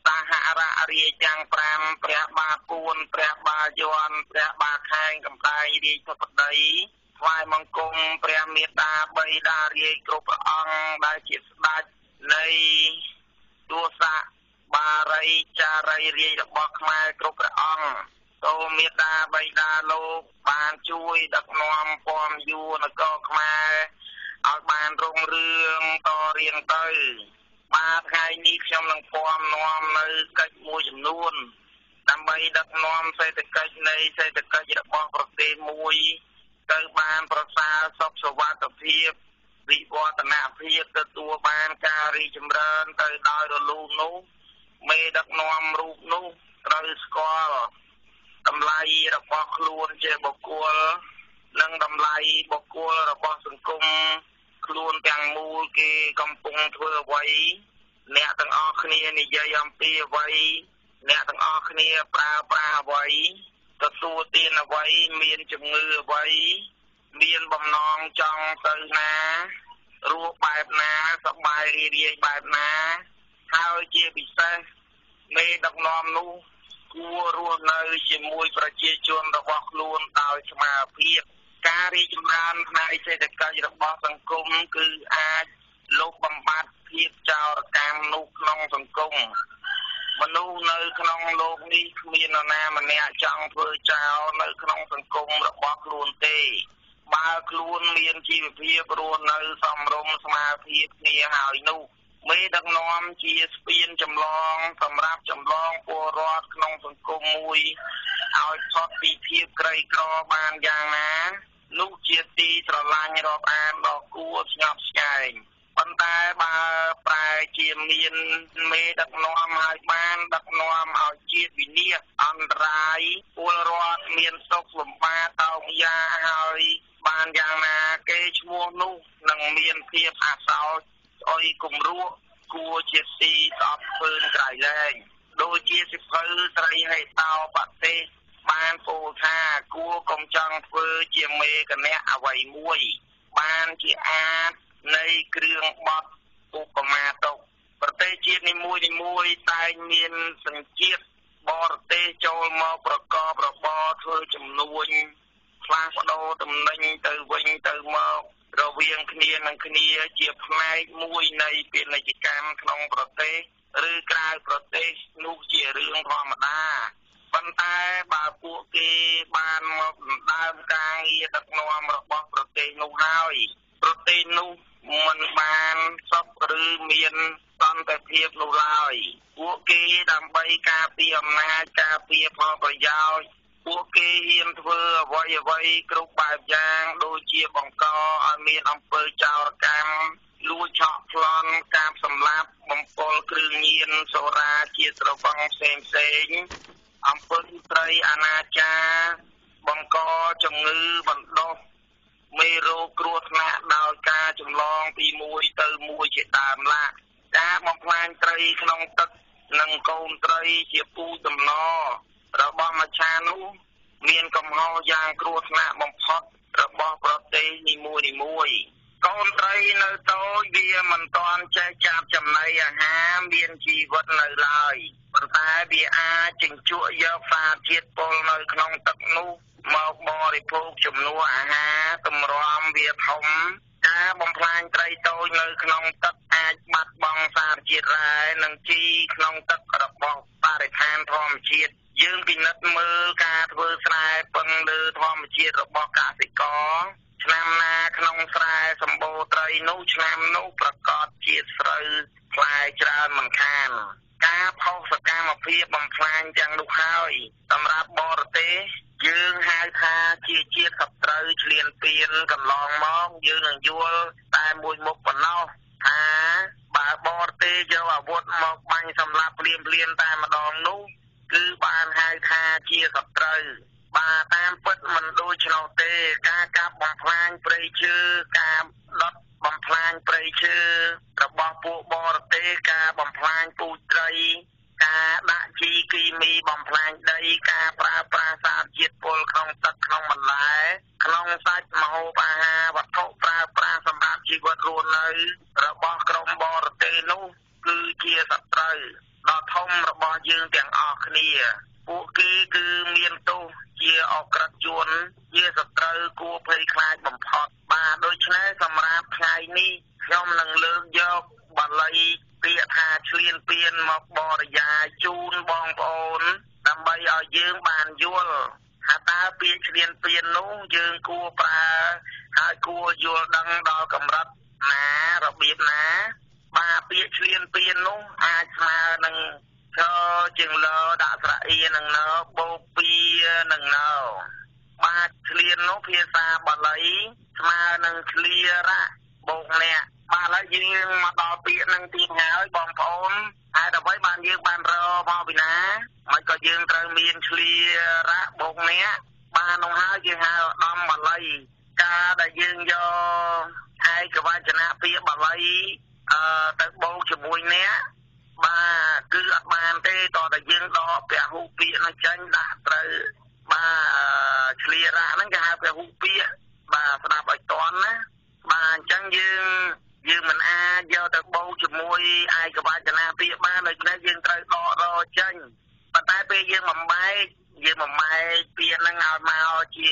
Speaker 8: សហរាជទាំង5ព្រះបាទពួនព្រះបាទយ័ន្តព្រះបាទខែងកំដែងរាជធិបតីថ្វាយបង្គំព្រះមេត្តាបិតារាជគ្រប់ព្រះអង្គដែលជាស្ដេចនៃទសបារីចារីរាជរបស់ខ្មែរគ្រប់ព្រះអង្គសូមមេត្តាបិតាលោកបានជួយដឹកនាំពំយួរនគរខ្មែរឲ្យបានរុងរឿងតរៀងទៅបាទថ្ងៃនេះខ្ញុំនឹងពំនាំនៅកិច្ចមួយចំនួនដើម្បីដឹកនាំសេដ្ឋកិច្ចរបស់ប្រទេសមួយទៅបានប្រសើរសុខសុវត្ថិភាពវិវឌ្ឍនភាពទទួលបានការរីកចម្រើនទៅដោយរលូននោះមេដឹកនាំរូបនោះត្រូវស្គាល់តម្លៃរបស់ខ្លួនជាបុគ្គលនិងតម្លៃបុគ្គលរបស់សង្គមខ្លួនទាំងមូលគេកំពុងធ្វើអ្វីអ្នកទាំងអស់គ្នានិយាយអំពីអ្វីអ្នកទាំងអស់គ្នាប្រើប្រាស់អ្វីទទួលទានអ្វីមានជំងឺអ្វីមានបំណងចង់ទៅណារស់បែបណាសប្បាយរីករាយបែបណាហើយជាពិសេសមេដឹកនាំនោះគួររស់នៅជាមួយប្រជាជនរបស់ខ្លួនដោយស្មារតីការរីកចម្រើនផ្នែកសេដ្ឋកិច្ចរបស់សង្គមគឺអាចលុបបំបាត់ភាពចោរកម្មនោះក្នុងសង្គមមនុស្សនៅក្នុងលោកនេះគ្មាននរណាម្នាក់ចង់ធ្វើចោលនៅក្នុងសង្គមរបស់ខ្លួនទេបើខ្លួនមានជីវភាពរស់នៅសមរម្យស្មារតីគ្នាហើយនោះមេដឹកនាំជាស្ពានចម្លងសម្រាប់ចម្លងពលរដ្ឋក្នុងសង្គមមួយឲ្យផុតពីភាពក្រីក្របានយ៉ាងណានោះជាទីស្រឡាញ់រាប់អានដ៏គួរស្ញប់ស្ញែងប៉ុន្តែបើប្រែជាមានមេដឹកនាំហើយបានដឹកនាំឲ្យជាតិវិនាសអន្តរាយពលរដ្ឋមានសុខលំបាកតោកយ៉ាហើយបានយ៉ាងណាគេឈ្មោះនោះនឹងមានភាពអាសោចអុយគំរោះគួរជាទីស្អប់ឃើញក្រៃលែងដូចជាសិភៅស្រីហេតោបទេសបានពោលថាគួរកុំចង់ធ្វើជាមេគណៈអ្វីមួយបានជាអាចនៃគ្រឿងបត់ឧបមាតុប្រទេសជាតិនីមួយតែងមានសញ្ជាតិបរទេសចូលមកប្រកបរបរធ្វើជំនួញផ្លាស់ប្ដូរតំណែងទៅវិញទៅមករវាងគ្នានឹងគ្នាជាផ្នែកមួយនៃពាណិជ្ជកម្មក្នុងប្រទេសឬក្រៅប្រទេសនោះជារឿងធម្មតាប៉ុន្តែបើពួកគេបានមកដណ្ដើមការងារដឹកនាំរបស់ប្រទេសនោះហើយប្រទេសនោះមិនបានសុខឬមានសន្តិភាពនោះឡើយពួកគេដើម្បីការពារអំណាចការពារផលប្រយោជន៍ពួកគេហ៊ានធ្វើអ្វីគ្រប់បែបយ៉ាងដូចជាបង្កឲ្យមានអំពើចោរកម្មលួចឆក់ប្លន់កាប់សម្លាប់បំពុលគ្រឿងញៀនសូរាជាស្រវឹងផ្សេងអំពើត្រីអនាចារបង្កជំងឺបណ្ដុះមេរោគគ្រោះថ្នាក់ដោយការចម្លងពីមួយទៅមួយជាដើមឡាការបំផ្លាញត្រីក្នុងទឹកនិងកូនត្រីជាពូជដំណររបស់មច្ឆានោះមានកំហុសយ៉ាងគ្រោះថ្នាក់បំផុតរបស់ប្រទេសនីមួយកូនត្រីនៅតូចវាមិនទាន់ចេះចាប់ចំណីអាហារមានជីវិតនៅឡើយប៉ុន្តែវាអាចចិញ្ចក់យកសារជាតិពុលនៅក្នុងទឹកនោះមកបរិភោគជំនួសអាហារតម្រាំវាធំការបំផ្លាញត្រីតូចនៅក្នុងទឹកអាចបាត់បង់សារជាតិរ៉ែនិងជីក្នុងទឹករបស់បរិស្ថានធម្មជាតិយើងពិនិត្យមើលការធ្វើស្រែពឹងលើធម្មជាតិរបស់កសិករឆ្នាំណាក្នុងស្រែសម្បូរត្រីនោះឆ្នាំនោះប្រកាសជាស្រូវផ្លែច្រើនមិនខានការផុសសកម្មភាពបំផ្លាញទាំងនោះហើយសម្រាប់បរទេសយើងហៅថាជាជាតិសត្រូវឆ្លៀនពៀនកន្លងមកយើងនឹងយល់តែមួយមុខប៉ុណ្ណោះថាបើបរទេសយកអាវុធមកបាញ់សម្លាប់ភ្លាមតែម្ដងនោះគឺបានហៅថាជាសត្រូវបាទតាមពិតមិនដូច្នោះទេការកាប់បំផ្លាញព្រៃឈើការដុតបំផ្លាញព្រៃឈើរបស់ពួកបរទេសការបំផ្លាញពូជត្រីការដាក់ជីគីមីបំផ្លាញដីការប្រើប្រាស់សារជាតិពុលក្នុងទឹកក្នុងបន្លែក្នុងសាច់ម្ហូបអាហារវត្ថុប្រើប្រាស់សម្រាប់ជីវិតរស់នៅរបស់ក្រុមបរទេសនោះគឺជាសត្រូវដ៏ធំរបស់យើងទាំងអស់គ្នាពួកគេគឺមានទោសជាអក្រិតជនជាសត្រូវគួរភ័យខ្លាចបំផុតបាទដូច្នេះសម្រាប់ថ្ងៃនេះខ្ញុំនឹងលើកយកបាលីពាក្យថាឆ្លៀនពៀនមកបរិយាយជូនបងប្អូនដើម្បីឲ្យយើងបានយល់ថាតើពាក្យឆ្លៀនពៀននោះយើងគួរប្រើហើយគួរយល់ដឹងដល់កម្រិតណារបៀបណាបាទពាក្យឆ្លៀនពៀននោះអាចស្មើនឹងឈរជាងលើដាក់ស្រៈអ៊ីនឹងណើបូកពីនឹងណើបាទឆ្លៀននោះភាសាបាលីស្មើនឹងឆ្លៀរៈបូកអ្នកបាទហើយយើងមកដល់ពាក្យនឹងទៀតហើយបងប្អូនហើយដើម្បីបានយើងបានរកមកពីណាមិនក៏យើងត្រូវមានឆ្លៀរៈបូកអ្នកបាទនោះហើយគេហៅដំបាលីការដែលយើងយកឯកវចនៈពាក្យបាលីទៅបូកជាមួយអ្នកបាទគឺអត់បានទេតើតែយើងដកពហុពាក្យនោះចេញដាក់ត្រូវបាទឆ្លៀរៈហ្នឹងគេហៅពហុពាក្យបាទស្ដាប់ឲ្យតន់ណាបាទអញ្ចឹងយើងមិនអាចយកទៅបូកជាមួយឯកវចនៈពាក្យបានដូច្នេះយើងត្រូវដករចេញប៉ុន្តែពេលយើងបំបែកពាក្យហ្នឹងឲ្យមកជា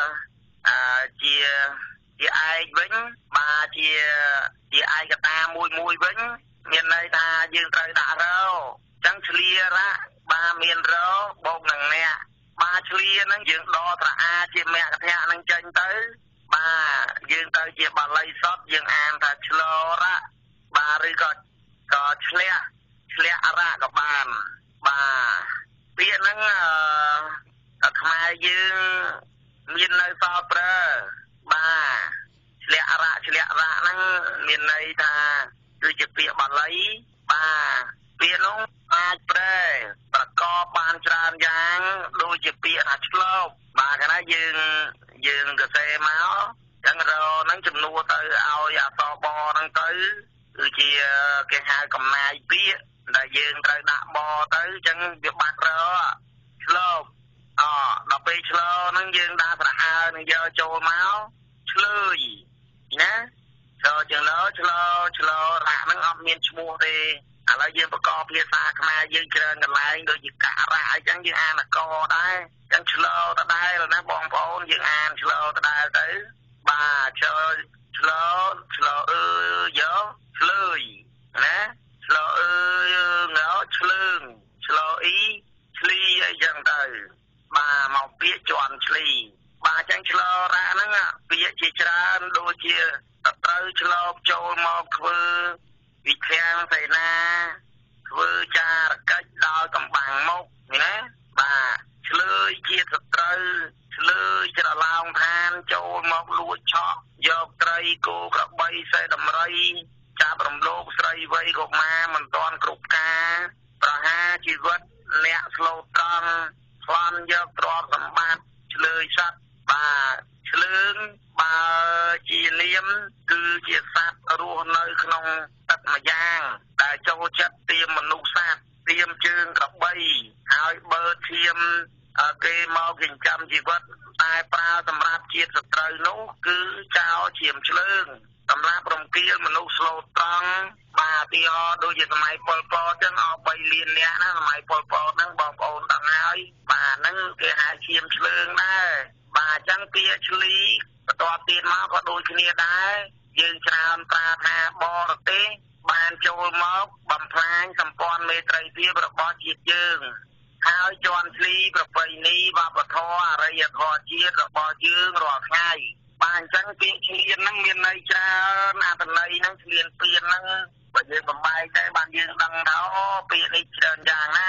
Speaker 8: ឯកវិញបាទជាឯកតាមួយវិញមានន័យថាយើងត្រូវដាក់រអញ្ចឹងឆ្លៀរៈបាទមានរបូកនឹងអ្នកបាទឆ្លៀហ្នឹងយើងដកត្រអាជាមគ្គធៈហ្នឹងចេញទៅបាទយើងទៅជាបាលីសុទ្ធយើងអានថាឆ្លរៈបាទឬក៏ឆ្លាក់រៈក៏បានបាទពាក្យហ្នឹងខ្មែរយើងមាននៅសល់ប្រើបាទឆ្លាក់រៈហ្នឹងមានន័យថាគឺជាពាក្យបាលីបាទពាក្យនោះអាចប្រកបបានច្រើនយ៉ាងដូចជាពាក្យថាឆ្លប់បាទកាលណាយើងកសេមកចឹងរហ្នឹងចំនួនទៅឲ្យអក្សរបហ្នឹងទៅគឺជាគេហៅកំណាយពាក្យដែលយើងត្រូវដាក់បទៅចឹងវាបាត់រឆ្លប់ដល់ពេលឆ្លហ្នឹងយើងដាក់ប្រហើនឹងយកចូលមកឆ្លើយណាចឹងឆ្លរៈហ្នឹងអត់មានឈ្មោះទេឥឡូវយើងប្រកបភាសាខ្មែរយើងច្រើនកន្លែងដូចជាករៈអញ្ចឹងយើងអានកដែរចឹងឆ្លដដែលណាបងប្អូនយើងអានឆ្លដដែលទៅបាទឆ្លអឺយកឆ្លើយណាឆ្លអឺងោឆ្លើងឆ្លអ៊ីឆ្លីអីចឹងទៅបាទមកពាក្យជន់ឆ្លីបាទចឹងឆ្លរៈហ្នឹងពាក្យជាច្រើនដូចជាត្រូវឆ្លបចូលមកធ្វើវិធានសេនាធ្វើចារកិច្ចដល់កំបាំងមុខណាបាទឆ្លើយជាសត្រូវឆ្លើយច្រឡោមឋានចូលមកលួចឆក់យកត្រីគោក្របីសេដំរីចាប់រំលោភស្រីវ័យកុមារមិនទាន់គ្រប់ការប្រហារជីវិតអ្នកស្លូតត្រង់ស្លន់យកទ្រព្យសម្បត្តិឆ្លើយសត្វបាទឆ្លើងបើជានាមគឺជាសត្វរស់នៅក្នុងទឹកម្យ៉ាងដែលចូលចិត្តទាមមនុស្សសត្វទាមជើងក្របីហើយបើធៀមគេមកចិញ្ចឹមជីវិតតែប្រើសម្រាប់ជាតិសត្រូវនោះគឺចោលឈាមឆ្លើងសម្រាប់រំគាលមនុស្សស្លូតត្រង់បាទទីដូចជាសម័យប៉ុលពតចឹងអស់3លានអ្នកណាសម័យប៉ុលពតហ្នឹងបងប្អូនដឹងហើយបាទហ្នឹងគេហៅឈាមឆ្លើងដែរបាទចឹងពាក្យឆ្លីបន្ទាប់ទៀតមកក៏ដូចគ្នាដែរយើងច្រើនប្រើថាបរទេសបានចូលមកបំផ្លាញសម្ព័ន្ធមេត្រីភាពរបស់ជាតិយើងហើយជន់ឆ្លីប្រពៃណីវប្បធម៌អរិយធម៌ជាតិរបស់យើងរាល់ថ្ងៃបាទអញ្ចឹងពាក្យឆ្លៀនហ្នឹងមានន័យច្រើនអត្ថន័យហ្នឹងឆ្លៀនពៀនហ្នឹងបើយើងបំបែកទៅបានយើងដឹងថាពាក្យនេះច្រើនយ៉ាងណា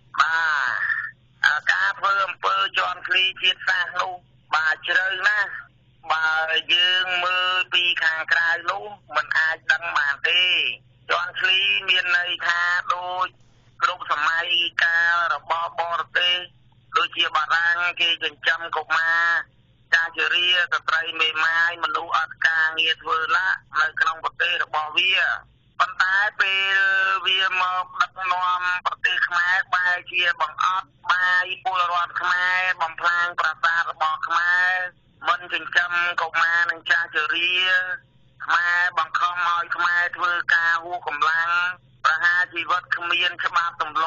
Speaker 8: បាទការធ្វើអំពើជន់ឆ្លីជាតិសាសន៍នោះបាទជ្រៅណាស់បើយើងមើលពីខាងក្រៅនោះមិនអាចដឹងបានទេជន់ឆ្លីមានន័យថាដូចគ្រប់សម័យកាលរបស់បរទេសដូចជាបារាំងគេចិញ្ចឹមកុមារចាស់ជរាស្ត្រីមេម៉ាយមនុស្សអត់ការងារធ្វើឡានៅក្នុងប្រទេសរបស់វាប៉ុន្តែពេលវាមកដឹកនាំប្រទេសខ្មែរបែរជាបង្អត់បាយពលរដ្ឋខ្មែរបំផ្លាញប្រាសាទរបស់ខ្មែរមិនចិញ្ចឹមកុមារនិងចាស់ជរាខ្មែរបង្ខំឲ្យខ្មែរធ្វើការហួសកម្លាំងប្រហារជីវិតគ្មានច្បាប់ទម្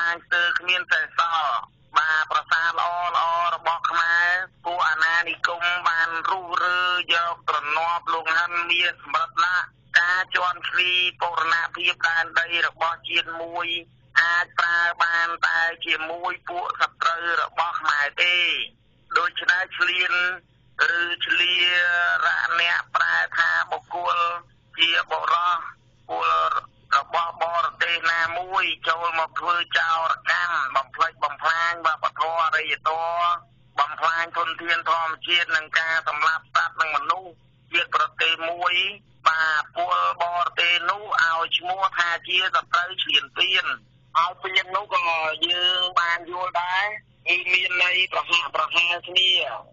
Speaker 8: ងស្ទើរគ្មានតែសល់បាទប្រសាទល្អរបស់ខ្មែរពួកអាណានិគមបានរុះរើយកត្រណប់លោកហិនមានសម្រាប់ណាការជន់ឈ្លីបូរណភាពដែនដីរបស់ជាតិមួយអាចប្រើបានតែជាមួយពួកសត្រូវរបស់ខ្មែរទេដូច្នេះឆ្លៀនឬឆ្លៀរៈអ្នកប្រែថាបុគ្គលជាបុរសពលរបស់បរទេសណាមួយចូលមកធ្វើចោរកម្មបំផ្លិចបំផ្លាញវប្បធម៌អរិយធម៌បំផ្លាញធនធានធម្មជាតិនិងការសម្លាប់សត្វនិងមនុស្សជាតិប្រទេសមួយបាទពលបរទេសនោះឲ្យឈ្មោះថាជាសត្រូវឈ្លានពានឲ្យពាននោះក៏យើងបានយល់ដែរគឺមានន័យប្រហាក់ប្រហែលគ្នា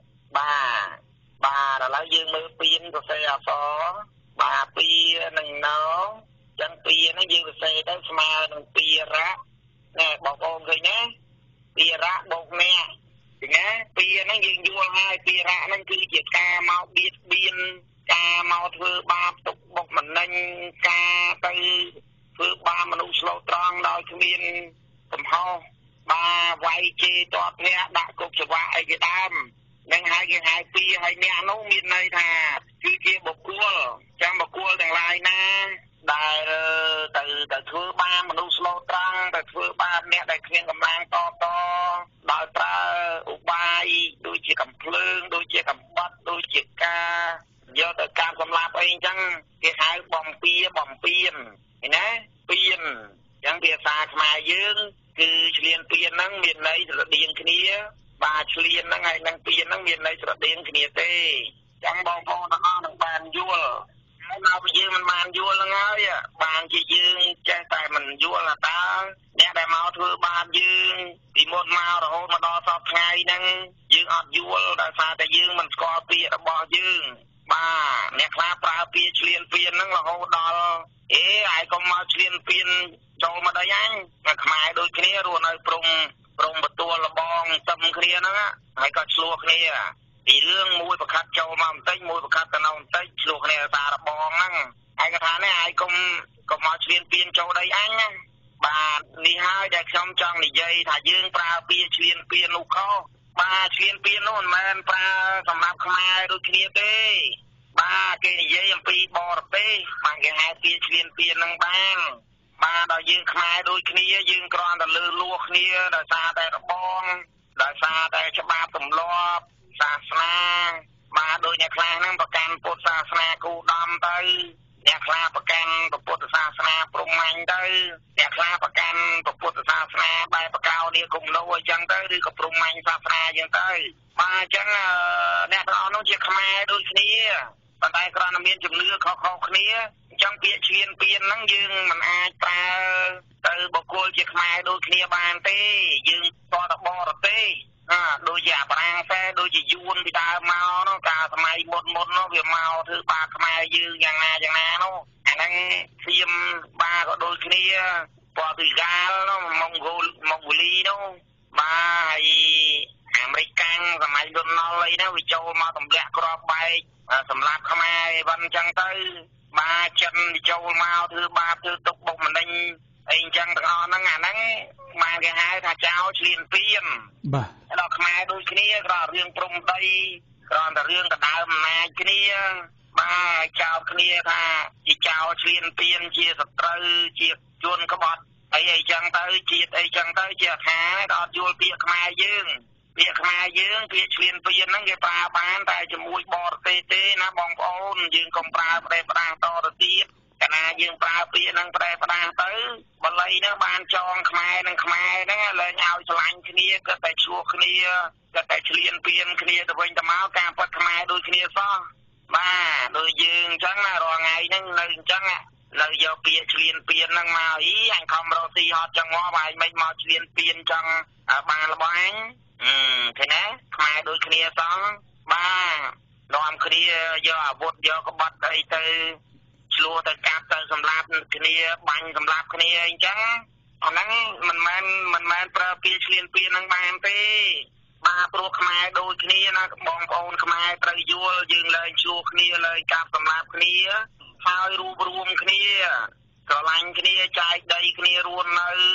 Speaker 8: បាទឥឡូវយើងមើលពានសរសេរអក្សរបាទពីនឹងណោចឹងពីហ្នឹងយើងសរសេរទៅស្មើនឹងពីរៈណែបងប្អូនឃើញណាពីរៈបូកអ្នកឃើញណាពីហ្នឹងយើងយល់ហើយពីរៈហ្នឹងគឺជាការមកបៀតបៀនការមកធ្វើបាបទុកបុកម្នេញការទៅធ្វើបាបមនុស្សស្លូតត្រង់ដោយគ្មានកំហុសបាទវាយជេរតបភៈដាក់គុកច្បាប់អីជាដើមនឹងហើយគេហៅពីហើយអ្នកនោះមានន័យថាគឺជាបុគ្គលចាំបុគ្គលទាំងឡាយណាដែលទៅធ្វើបាបមនុស្សស្លូតត្រង់ទៅធ្វើបាបអ្នកដែលគ្មានកម្លាំងតបដោយប្រើឧបាយដូចជាកំភ្លើងដូចជាកំបិតដូចជាការយកទៅកាប់សម្លាប់អីអញ្ចឹងគេហៅបំពៀនឃើញណាពៀនអញ្ចឹងភាសាខ្មែរយើងគឺឆ្លៀនពៀនហ្នឹងមានន័យស្រដៀងគ្នាបាទឆ្លៀនហ្នឹងហើយនឹងពៀនហ្នឹងមានន័យស្រដៀងគ្នាទេអញ្ចឹងបងប្អូនទាំងអស់នឹងបានយល់ហើយមកពីយើងមិនបានយល់ហ្នឹងហើយបានជាយើងចេះតែមិនយល់ថាតើអ្នកដែលមកធ្វើបាបយើងពីមុនមករហូតមកដល់សពថ្ងៃហ្នឹងយើងអត់យល់ដោយសារតែយើងមិនស្គាល់ពាក្យរបស់យើងបាទអ្នកខ្លះប្រើពាក្យឆ្លៀនពៀនហ្នឹងរហូតដល់ហើយកុំមកឆ្លៀនពៀនចូលមកដីអញខ្មែរដូចគ្នារស់នៅព្រំបន្ទួលលបងសឹមគ្នាហ្នឹងហើយក៏ឆ្លោះគ្នាពីរឿងមួយប្រខាត់ចូលមកបន្តិចមួយប្រខាត់ទៅនៅបន្តិចឆ្លោះគ្នាសាររបងហ្នឹងហើយគាត់ថានេះហើយកុំមកឆ្លៀនពៀនចូលដីអញណាបាទនេះហើយដែលខ្ញុំចង់និយាយថាយើងប្រើពាក្យឆ្លៀនពៀននោះខុសបាទឆ្លៀនពៀននោះមិនមែនប្រើសម្រាប់ខ្មែរដូចគ្នាទេបាទគេនិយាយអំពីបរទេសបានគេហៅពាក្យឆ្លៀនពៀនហ្នឹងបានបាទដល់យើងខ្មែរដូចគ្នាយើងគ្រាន់តែលើលួសគ្នាដោយសារតែរបងដោយសារតែច្បាប់ទម្លាប់សាសនាបាទដោយអ្នកខ្លះហ្នឹងប្រកាន់ពុទ្ធសាសនាគូដំទៅអ្នកខ្លះប្រកាន់ពុទ្ធសាសនាព្រហ្មញ្ញទៅអ្នកខ្លះប្រកាន់ពុទ្ធសាសនាបែបបកោនីគុំនោះអញ្ចឹងទៅឬក៏ព្រហ្មញ្ញសាសនាអញ្ចឹងទៅបាទអញ្ចឹងអ្នកទាំងអស់នោះជាខ្មែរដូចគ្នាប៉ុន្តែគ្រាន់តែមានជំនឿខុសៗគ្នាអញ្ចឹងពាក្យឈ្លានពានហ្នឹងយើងមិនអាចប្រើទៅបុគ្គលជាខ្មែរដូចគ្នាបានទេយើងតទៅបរទេសដូចជាអាប្រាំងតែដូចជាយួនពីដើមមកនោះកាលសម័យមុននោះវាមកធ្វើបាបខ្មែរយើងយ៉ាងណានោះអាហ្នឹងសៀមបាក៏ដូចគ្នាព័រទុយហ្គាល់នោះម៉ុងហ្គូលីនោះបាទហើយអាមេរិកកាំងសម័យលន់ណុលអីហ្នឹងវាចូលមកទម្លាក់គ្រាប់បែកសម្រាប់ខ្មែរវិញអញ្ចឹងទៅបាទចិនចូលមកធ្វើបាបធ្វើទុកបុកម្នេញអីអញ្ចឹងទាំងអស់ហ្នឹងអាហ្នឹងបានគេហៅថាចោលឈ្លានពាន
Speaker 7: បាទ
Speaker 8: ដល់ខ្មែរដូចគ្នាគ្រាន់រឿងព្រំដីគ្រាន់តែរឿងដណ្ដើមអំណាចគ្នាបាទចោលគ្នាថាជាចោលឈ្លានពានជាសត្រូវជាជនក្បត់អីចឹងទៅជាតិអីចឹងទៅជាអាខាដល់អត់យល់ពាក្យខ្មែរយើងពាក្យខ្មែរយើងពាក្យឈ្លានពានហ្នឹងគេប្រើបានតែជាមួយបរទេសទេណាបងប្អូនយើងកុំប្រើប្រេះផ្ដាំងតទៅទៀតកាលណាយើងប្រើពាក្យហ្នឹងប្រេះផ្ដាំងទៅបល័យហ្នឹងបានចងខ្មែរនឹងខ្មែរហ្នឹងលែងឲ្យឆ្លាញ់គ្នាក៏តែឈ្លោះគ្នាក៏តែឈ្លានពានគ្នាទៅវិញទៅមកការពិតខ្មែរដូចគ្នាសោះបាទដូចយើងអញ្ចឹងណារាល់ថ្ងៃហ្នឹងនៅអញ្ចឹងលើយកពាក្យឈ្លានពានហ្នឹងមកអញខំរកស៊ីហត់ចឹងមកហើយមិនមកឈ្លានពានចឹងបានរបស់អញឃើញណាខ្មែរដូចគ្នាសោះបាទនាំគ្នាយកអាវុធយកក្បត់អីទៅឆ្លោះទៅកាប់ទៅសម្លាប់គ្នាបាញ់សម្លាប់គ្នាអញ្ចឹងអាហ្នឹងមិនមែនប្រើពាក្យឈ្លានពានហ្នឹងបានទេបាទព្រោះខ្មែរដូចគ្នាណាបងប្អូនខ្មែរត្រូវយល់យើងលែងឆ្លោះគ្នាលែងកាប់សម្លាប់គ្នាហើយរួមគ្នាស្រឡាញ់គ្នាចែកដីគ្នារស់នៅច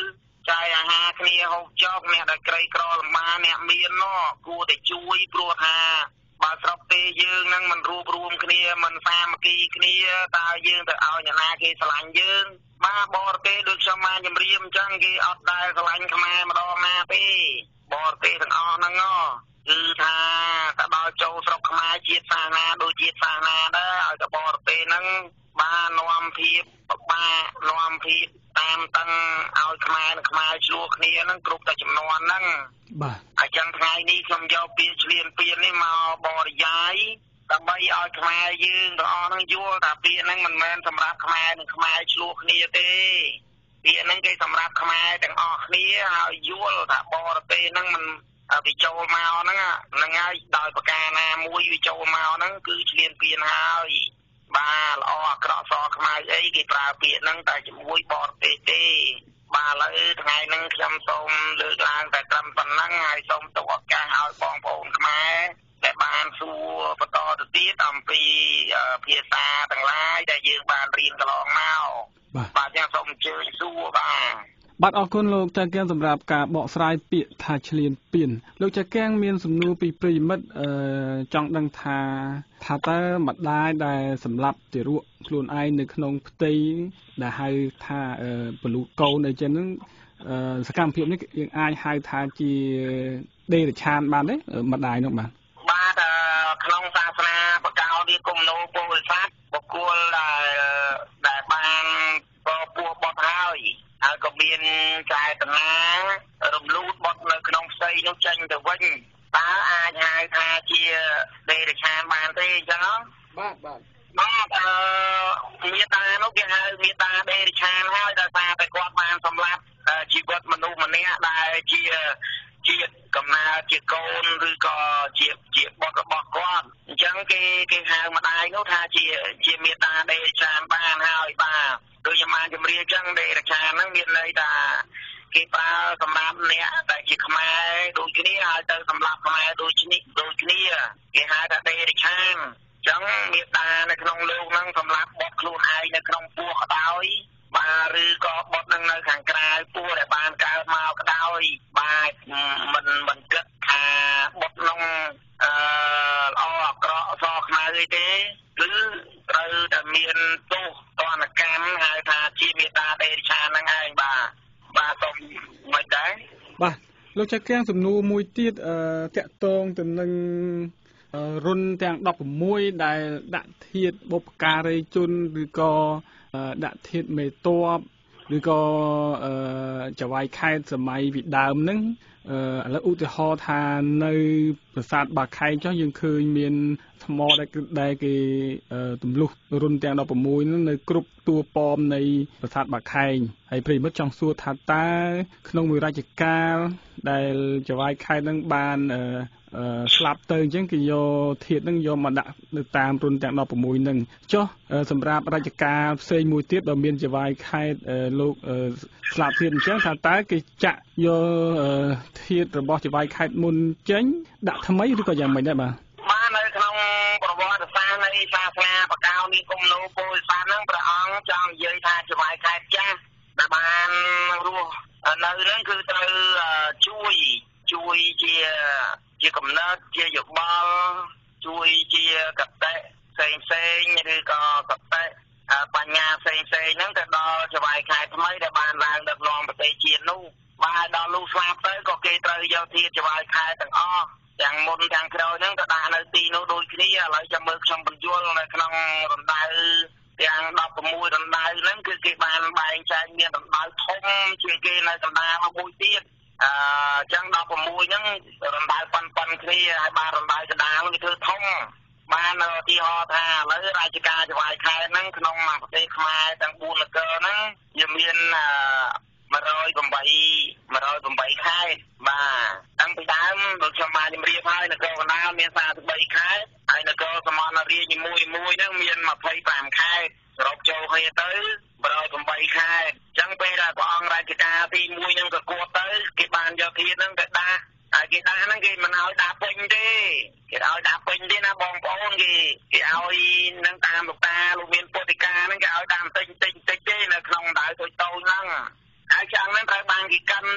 Speaker 8: ចែកអាហារគ្នាហូបចុកអ្នកដែលក្រីក្រលំបាកអ្នកមាននោះគួរតែជួយព្រោះថាបើស្រុកទេយើងនឹងមិនរួបរวมគ្នាមិនសាមគ្គីគ្នាតើយើងទៅឲ្យអ្នកណាគេស្រឡាញ់យើងបាទបរទេសដូចខ្ញុំបានជម្រាបអញ្ចឹងគេអត់ដែលស្រឡាញ់ខ្មែរម្ដងណាទេបរទេសទាំងអស់ហ្នឹងគឺថាទៅដល់ចូលស្រុកខ្មែរជាតិសាសនាដូចជាតិសាសនាដែរឲ្យទៅបរទេសហ្នឹងបាននាំភាពបបានាំភាពតាមតឹងឲ្យខ្មែរនិងខ្មែរឆ្លោះគ្នាហ្នឹងគ្រប់តែចំនួនហ្នឹង
Speaker 7: បាទ
Speaker 8: អញ្ចឹងថ្ងៃនេះខ្ញុំយកពាក្យឈ្លានពាននេះមកបរិយាយដើម្បីឲ្យខ្មែរយើងទាំងអស់ហ្នឹងយល់ថាពាក្យហ្នឹងមិនមែនសម្រាប់ខ្មែរនិងខ្មែរឆ្លោះគ្នាទេពាក្យហ្នឹងគេសម្រាប់ខ្មែរទាំងអស់គ្នាហើយយល់ថាបរទេសហ្នឹងមិនវាចូលមកហ្នឹងហើយដោយប្រការណាមួយវាចូលមកហ្នឹងគឺឈ្លានពានហើយបាទល្អអាក្រក់សខ្មៅអីគេប្រើពាក្យហ្នឹងតែជាមួយបរទេសទេបាទឥឡូវថ្ងៃហ្នឹងខ្ញុំសូមលើកឡើងតែត្រឹមប៉ុណ្ណឹងហើយសូមទុកឱកាសឲ្យបងប្អូនខ្មែរដែលបានសួរបន្តទៅទៀតអំពីភាសាទាំងឡាយដែលយើងបានរៀនកន្លងមកបាទខ្ញុំសូមអញ្ជើញសួរ
Speaker 7: បាទអរគុណលោកចៅកាំងសម្រាប់ការបកស្រាយពាក្យថាឈ្លានពានលោកចៅកាំងមានសំណួរពីប្រិយមិត្តចង់ដឹងថាតើម្ដាយដែលសម្លាប់ទារកខ្លួនឯងនៅក្នុងផ្ទៃដែលហៅថាពលូកូនអីចឹងហ្នឹងសកម្មភាពនេះយើងអាចហៅថាជាដេរឆានបានទេម្ដាយនោះបាទ
Speaker 8: ក្នុងសាសនាបកោវាគុំណូពោធិសត្វបុគ្គលដែលបានពោះបុតហើយក៏មានចេតនារំលូតបុតនៅក្នុងផ្ទៃនោះចេញទៅវិញតើអាចហៅថាជាដេរឆានបានទេអញ្ចឹង
Speaker 7: បាទ
Speaker 8: មេតានោះគេហៅមេតាដេរឆានហើយដោយសារតែគាត់បានសម្លាប់ជីវិតមនុស្សម្នាក់ដែលជាកំណើតជាកូនឬក៏ជាបុត្ររបស់គាត់អញ្ចឹងគេហៅម្ដាយនោះថាជាមេតាដេរឆានបានហើយបាទដូចខ្ញុំបានជម្រាបអញ្ចឹងដេរឆានហ្នឹងមានន័យថាគេប្រើសម្រាប់អ្នកដែលជាខ្មែរដូចគ្នាហើយទៅសម្រាប់ខ្មែរដូចគ្នាគេហៅថាដេរឆានអញ្ចឹងមេតានៅក្នុងលោកហ្នឹងសម្រាប់បុត្រខ្លួនឯងនៅក្នុងពោះក្តោយបាទឬក៏បុត្រនឹងនៅខាងក្រៅពោះដែលបានកើតមកក្តោយបាទមិនគិតថាបុត្រនឹងល្អអាក្រក់សខ្មៅអីទេគឺត្រូវតែមានទោសទណ្ឌកម្មហៅថាជាមេតាដេរឆានហ្នឹងឯងបាទសូមមិនដែរ
Speaker 7: បាទលោកចៅកាំងសំណួរមួយទៀតតាក់ទងទៅនឹងរុនទាំង16ដែលដាក់ធាតុបុព្វការីជនឬក៏ដាក់ធាតុមេតបឬក៏ចៅហ្វាយខេត្តសម័យពីដើមហ្នឹងឥឡូវឧទាហរណ៍ថានៅប្រាសាទបាខែងចុះយើងឃើញមានថ្មដែលគេទម្លុះរុនទាំង16ហ្នឹងនៅគ្រប់តួប៉មនៃប្រាសាទបាខែងហើយប្រិយមិត្តចង់សួរថាតើក្នុងមួយរជ្ជកាលដែលចៅហ្វាយខេត្តហ្នឹងបានស្លាប់ទៅអញ្ចឹងគេយកធាតុហ្នឹងយកមកដាក់នៅតាមរុនទាំង16ហ្នឹងចុះសម្រាប់រជ្ជកាលផ្សេងមួយទៀតបើមានចៅហ្វាយខេត្តលោកស្លាប់ទៀតអញ្ចឹងថាតើគេចាក់យកធាតុរបស់ចៅហ្វាយខេត្តមុនចេញដាក់ថ្មីឬក៏យ៉ាងម៉េចដែរបាទ
Speaker 8: នៅក្នុងប្រវត្តិសាស្ត្រនៃសាសនាបកោនិគមនោពោធិសត្វហ្នឹងព្រះអង្គចង់និយាយថាចៅហ្វាយខេត្តចាស់ដែលបានរស់នៅហ្នឹងគឺត្រូវជួយជាកំណើតជាយោបល់ជួយជាកតិផ្សេងឬក៏កតិបញ្ញាផ្សេងហ្នឹងទៅដល់ចៅហ្វាយខេត្តថ្មីដែលបានឡើងដឹកនាំប្រទេសជាតិនោះបាទដល់លុះស្លាប់ទៅក៏គេត្រូវយកធាតុចៅហ្វាយខេត្តទាំងអស់ទាំងមុនទាំងក្រោយហ្នឹងទៅដាក់នៅទីនោះដូចគ្នាឥឡូវចាំមើលខ្ញុំបញ្យល់នៅក្នុងរណ្ដៅទាំង16រណ្ដៅហ្នឹងគឺគេបានបែងចែកមានរណ្ដៅធំជាងគេនៅកណ្ដាលមួយទៀតអញ្ចឹង16ហ្នឹងរណ្ដៅប៉ុនគ្នាហើយបានរណ្ដៅកណ្ដាលវាធ្វើធំបានឧទាហរណ៍ថាឥឡូវរាជការចៅហ្វាយខេត្តហ្នឹងក្នុងប្រទេសខ្មែរទាំង4នគរហ្នឹងវាមាន108ខេត្តបាទតាំងពីដើមដូចខ្ញុំបានជម្រាបហើយនគរកណ្ដាលមាន33ខេត្តហើយនគរសមនរាជនីមួយហ្នឹងមាន25ខេត្តសរុបចូលគ្នាទៅ108ខេត្តអញ្ចឹងពេលដែលព្រះអង្គរាជការទី1ហ្នឹងក៏គួរទៅគេបានយកធាតុហ្នឹងទៅដាក់ហើយគេដាក់ហ្នឹងគេមិនឲ្យដាក់ពេញទេគេឲ្យដាក់ពេញទេណាបងប្អូនគេឲ្យនឹងតាមលោកតាលោកមានពុទ្ធិកាហ្នឹងគេឲ្យដាក់បន្តិចទេនៅក្នុងដៅតូចហ្នឹងហើយចឹងហ្នឹងត្រូវបានគេកិន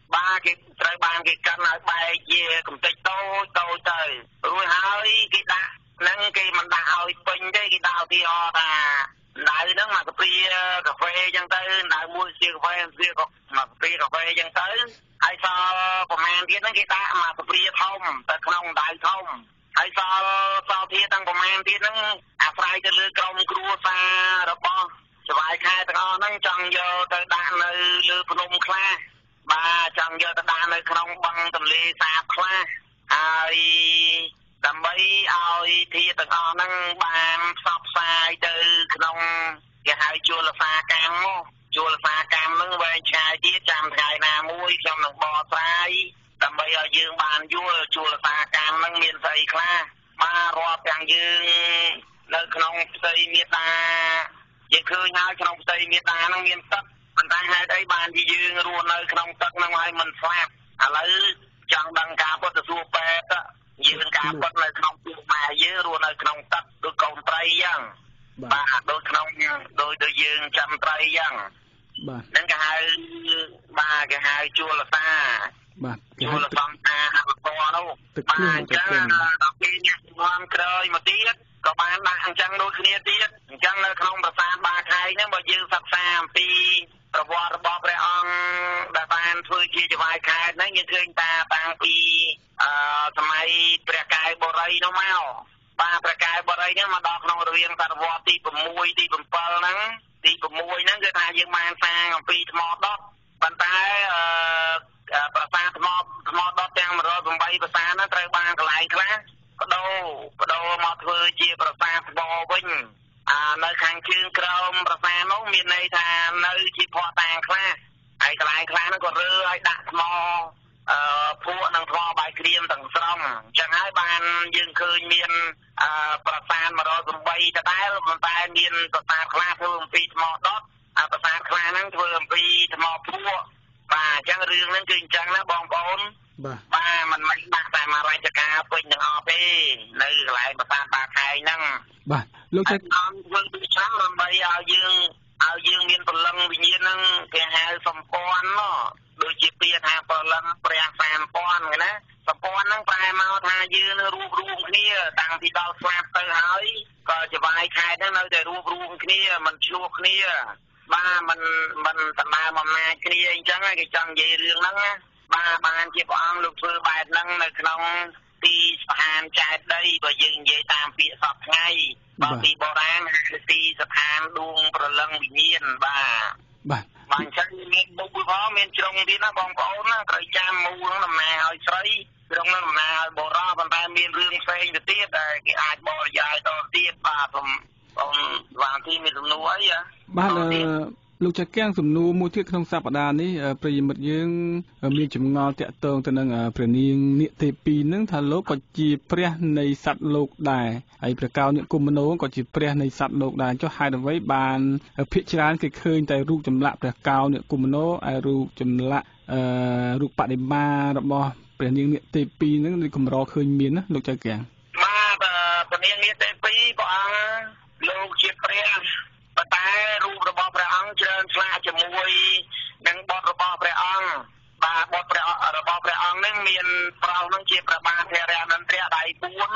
Speaker 8: បាទគេត្រូវបានគេកាន់ឲ្យបែកជាកំតិចតូចទៅរួចហើយគេដាក់ហ្នឹងគេមិនដាក់ឲ្យពេញទេគេដាក់ឧទាហរណ៍ថាដៅហ្នឹងមកកាហ្វេកាហ្វេអញ្ចឹងទៅដៅមួយជាកាហ្វេវាក៏មកកាហ្វេអញ្ចឹងទៅហើយសល់ប្រហែលទៀតហ្នឹងគេដាក់មកកាហ្វេធំទៅក្នុងដៅធំហើយសល់ទៀតទាំងប្រហែលទៀតហ្នឹងអាស្រ័យទៅលើក្រុមគ្រួសាររបស់ចវាយខែទាំងអស់ហ្នឹងចង់យកទៅដាក់នៅលើភ្នំខ្លះបាទចង់យកទៅដាក់នៅក្នុងបឹងទន្លេសាបខ្លះហើយដើម្បីឲ្យធាតុទាំងអស់ហ្នឹងបានផ្សព្វផ្សាយទៅក្នុងគេហៅជួលសាកម្មមកជួលសាកម្មហ្នឹងវែងឆ្ងាយទៀតចាំថ្ងៃណាមួយខ្ញុំនឹងបកស្រាយដើម្បីឲ្យយើងបានយល់ជួលសាកម្មហ្នឹងមានស្អីខ្លះបាទរាប់ទាំងយើងនៅក្នុងផ្ទៃមេតាយើងឃើញហើយក្នុងផ្ទៃមេតាហ្នឹងមានទឹកប៉ុន្តែហេតុអីបានជាយើងរស់នៅក្នុងទឹកហ្នឹងហើយមិនស្លាប់ឥឡូវចង់ដឹងការពុទ្ធសួរពេទ្យយើងការពុតនៅក្នុងពោះម៉ែយើងរស់នៅក្នុងទឹកដូចកូនត្រីអញ្ចឹងបាទដូចក្នុងដូចយើងចាំត្រីអញ្ចឹងបាទហ្នឹងគេហៅបាទគេហៅជួលសាបាទជួលសង្ខាអបតនោះបាទអញ្ចឹងដល់ពេលអ្នកជំនាន់ក្រោយមកទៀតក៏បានដាក់អញ្ចឹងដូចគ្នាទៀតអញ្ចឹងនៅក្នុងប្រាសាទបាខែងហ្នឹងបើយើងសិក្សាអំពីប្រវត្តិរបស់ព្រះអង្គដែលបានធ្វើជាចវាយខែហ្នឹងយើងឃើញតាំងពីសម័យព្រះកែវបូរីនោះមកបាទព្រះកែវបូរីហ្នឹងមកដល់ក្នុងរវាងសតវត្សទី6ទី7ហ្នឹងទី6ហ្នឹងគឺថាយើងបានសាងអំពីថ្មដុតប៉ុន្តែប្រាសាទថ្មដុតទាំង108ប្រាសាទហ្នឹងត្រូវបានកន្លែងខ្លះបដូរមកធ្វើជាប្រាសាទថ្មវិញនៅខាងជើងក្រោមប្រាសាទនោះមានន័យថានៅជាភក់តាំងខ្លះហើយកន្លែងខ្លះហ្នឹងក៏រើឲ្យដាក់ថ្មភក់និងថ្មបាយក្រៀមទាំងស្រុងអញ្ចឹងហើយបានយើងឃើញមានប្រាសាទ108ដដែលប៉ុន្តែមានប្រាសាទខ្លះធ្វើអំពីថ្មដុតប្រាសាទខ្លះហ្នឹងធ្វើអំពីថ្មភក់បាទអញ្ចឹងរឿងហ្នឹងគឺអញ្ចឹងណាបងប្អូនបាទមិនមែនដាក់តែមករាជការពេញទាំងអស់ទេនៅកន្លែងប្រាសាទបាខែងហ្នឹង
Speaker 7: បាទលោកចៅ
Speaker 8: ខ្ញុំធ្វើពីឆ្នាំដើម្បីឲ្យយើងមានព្រលឹងវិញ្ញាណហ្នឹងគេហៅសម្ព័ន្ធដូចជាពាក្យថាព្រលឹងព្រះ3000ណាសម្ព័ន្ធហ្នឹងប្រែមកថាយើងនឹងរួបរวมគ្នាតាំងពីដល់ស្លាប់ទៅហើយក៏ចវាយខែហ្នឹងនៅតែរួបរวมគ្នាមិនឆ្លោះគ្នាបាទមិនដំណើរអំណាចគ្នាអញ្ចឹងគេចង់និយាយរឿងហ្នឹងណាបាទបានជាព្រះអង្គលោកធ្វើបែបហ្នឹងនៅក្នុងទីស្ថានចែកដីបើយើងនិយាយតាមពាក្យសពថ្ងៃបើពីបុរាណគឺទីស្ថានដួងព្រលឹងវិញ្ញាណបាទអញ្ចឹងមានមុខផងមានជ្រុងទៀតណាបងប្អូនណាត្រូវចាំមូលហ្នឹងដំណើរឲ្យស្រីជ្រុងហ្នឹងដំណើរឲ្យបុរសប៉ុន្តែមានរឿងផ្សេងទៅទៀតដែលគេអាចបរិយាយតទៀតបាទខ្ញុំវាងទីមានសំណួរអី
Speaker 7: បាទលោកចៅកៀងសំណួរមួយទៀតក្នុងសប្តាហ៍នេះប្រិយមិត្តយើងមានចម្ងល់តាក់ទងទៅនឹងព្រះនាងនាគទេពីនឹងថាលោកក៏ជាព្រះនៃសត្វលោកដែរហើយព្រះកោនិកុម្មនោក៏ជាព្រះនៃសត្វលោកដែរចុះហេតុអ្វីបានភាគច្រើនគេឃើញតែរូបចម្លាក់ព្រះកោនិកុម្មនោហើយរូបចម្លាក់រូបបដិមារបស់ព្រះនាងនាគទេពីនឹងគឺកម្រឃើញមានណាលោកចៅកៀង
Speaker 8: បាទព្រះនាងនាគទេពីព្រះអង្គលោកជាព្រះប៉ុន្តែរូបរបស់ព្រះអង្គច្រើនឆ្លាក់ជាមួយនឹងបុត្ររបស់ព្រះអង្គបាទបុត្ររបស់ព្រះអង្គនឹងមានប្រុសនឹងជាព្រះបាទធរៈនន្ទៈដៃ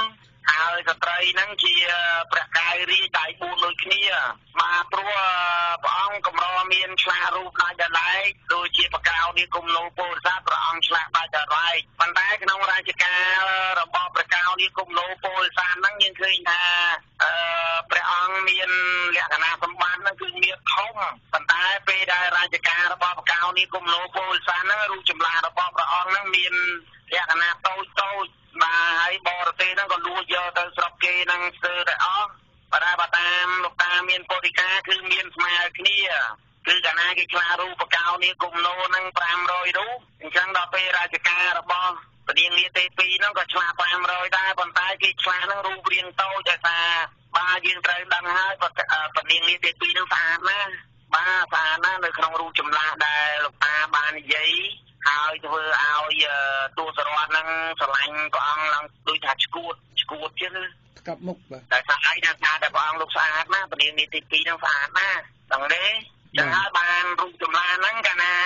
Speaker 8: 4ហើយស្ត្រីនឹងជាព្រះកាយរាជដៃ4ដូចគ្នាបាទព្រោះព្រះអង្គកម្រមានឆ្លាក់រូបដាច់ដលែកដូចជាបកោនិកុម្មនោពោធិសត្វព្រះអង្គឆ្លាក់ដាច់ដលែកប៉ុន្តែក្នុងរាជការរបស់ព្រះកោនិកុម្មនោពោធិសត្វហ្នឹងយើងឃើញថាព្រះអង្គមានលក្ខណៈសម្បត្តិហ្នឹងគឺមានធំប៉ុន្តែពេលដែលរាជការរបស់បកោនិកុម្មនោពោធិសត្វហ្នឹងរូបចម្លាក់របស់ព្រះអង្គហ្នឹងមានលក្ខណៈតូចបាទហើយបរទេសហ្នឹងក៏លួចយកទៅស្រុកគេហ្នឹងស្ទើរតែអស់បើតាមលោកតាមានពុទ្ធិកាគឺមានស្មើគ្នាគឺកាលណាគេឆ្លាក់រូបបកោនិកុម្មនោហ្នឹង500រូបអញ្ចឹងដល់ពេលរាជការរបស់ព្រះនាងនាគទេពីហ្នឹងក៏ឆ្លាក់500ដែរប៉ុន្តែគេឆ្លាក់ហ្នឹងរូបរាងតូចតែថាបាទយើងត្រូវដឹងហើយព្រះនាងនាគទេពីហ្នឹងស្អាតណាស់បាទស្អាតណាស់នៅក្នុងរូបចម្លាក់ដែលលោកតាបាននិយាយហើយធ្វើឲ្យតួសរតហ្នឹងស្រឡាញ់ព្រះអង្គឡើងដូចថាឈួតជាង
Speaker 7: ស្កាប់មុខបាទ
Speaker 8: តែថាឯកថាតែព្រះអង្គលោកស្អាតណាស់ព្រះនាងនាគទេពីហ្នឹងស្អាតណាស់ដឹងទេចឹងហើយបានរូបចម្លាក់ហ្នឹងកាលណា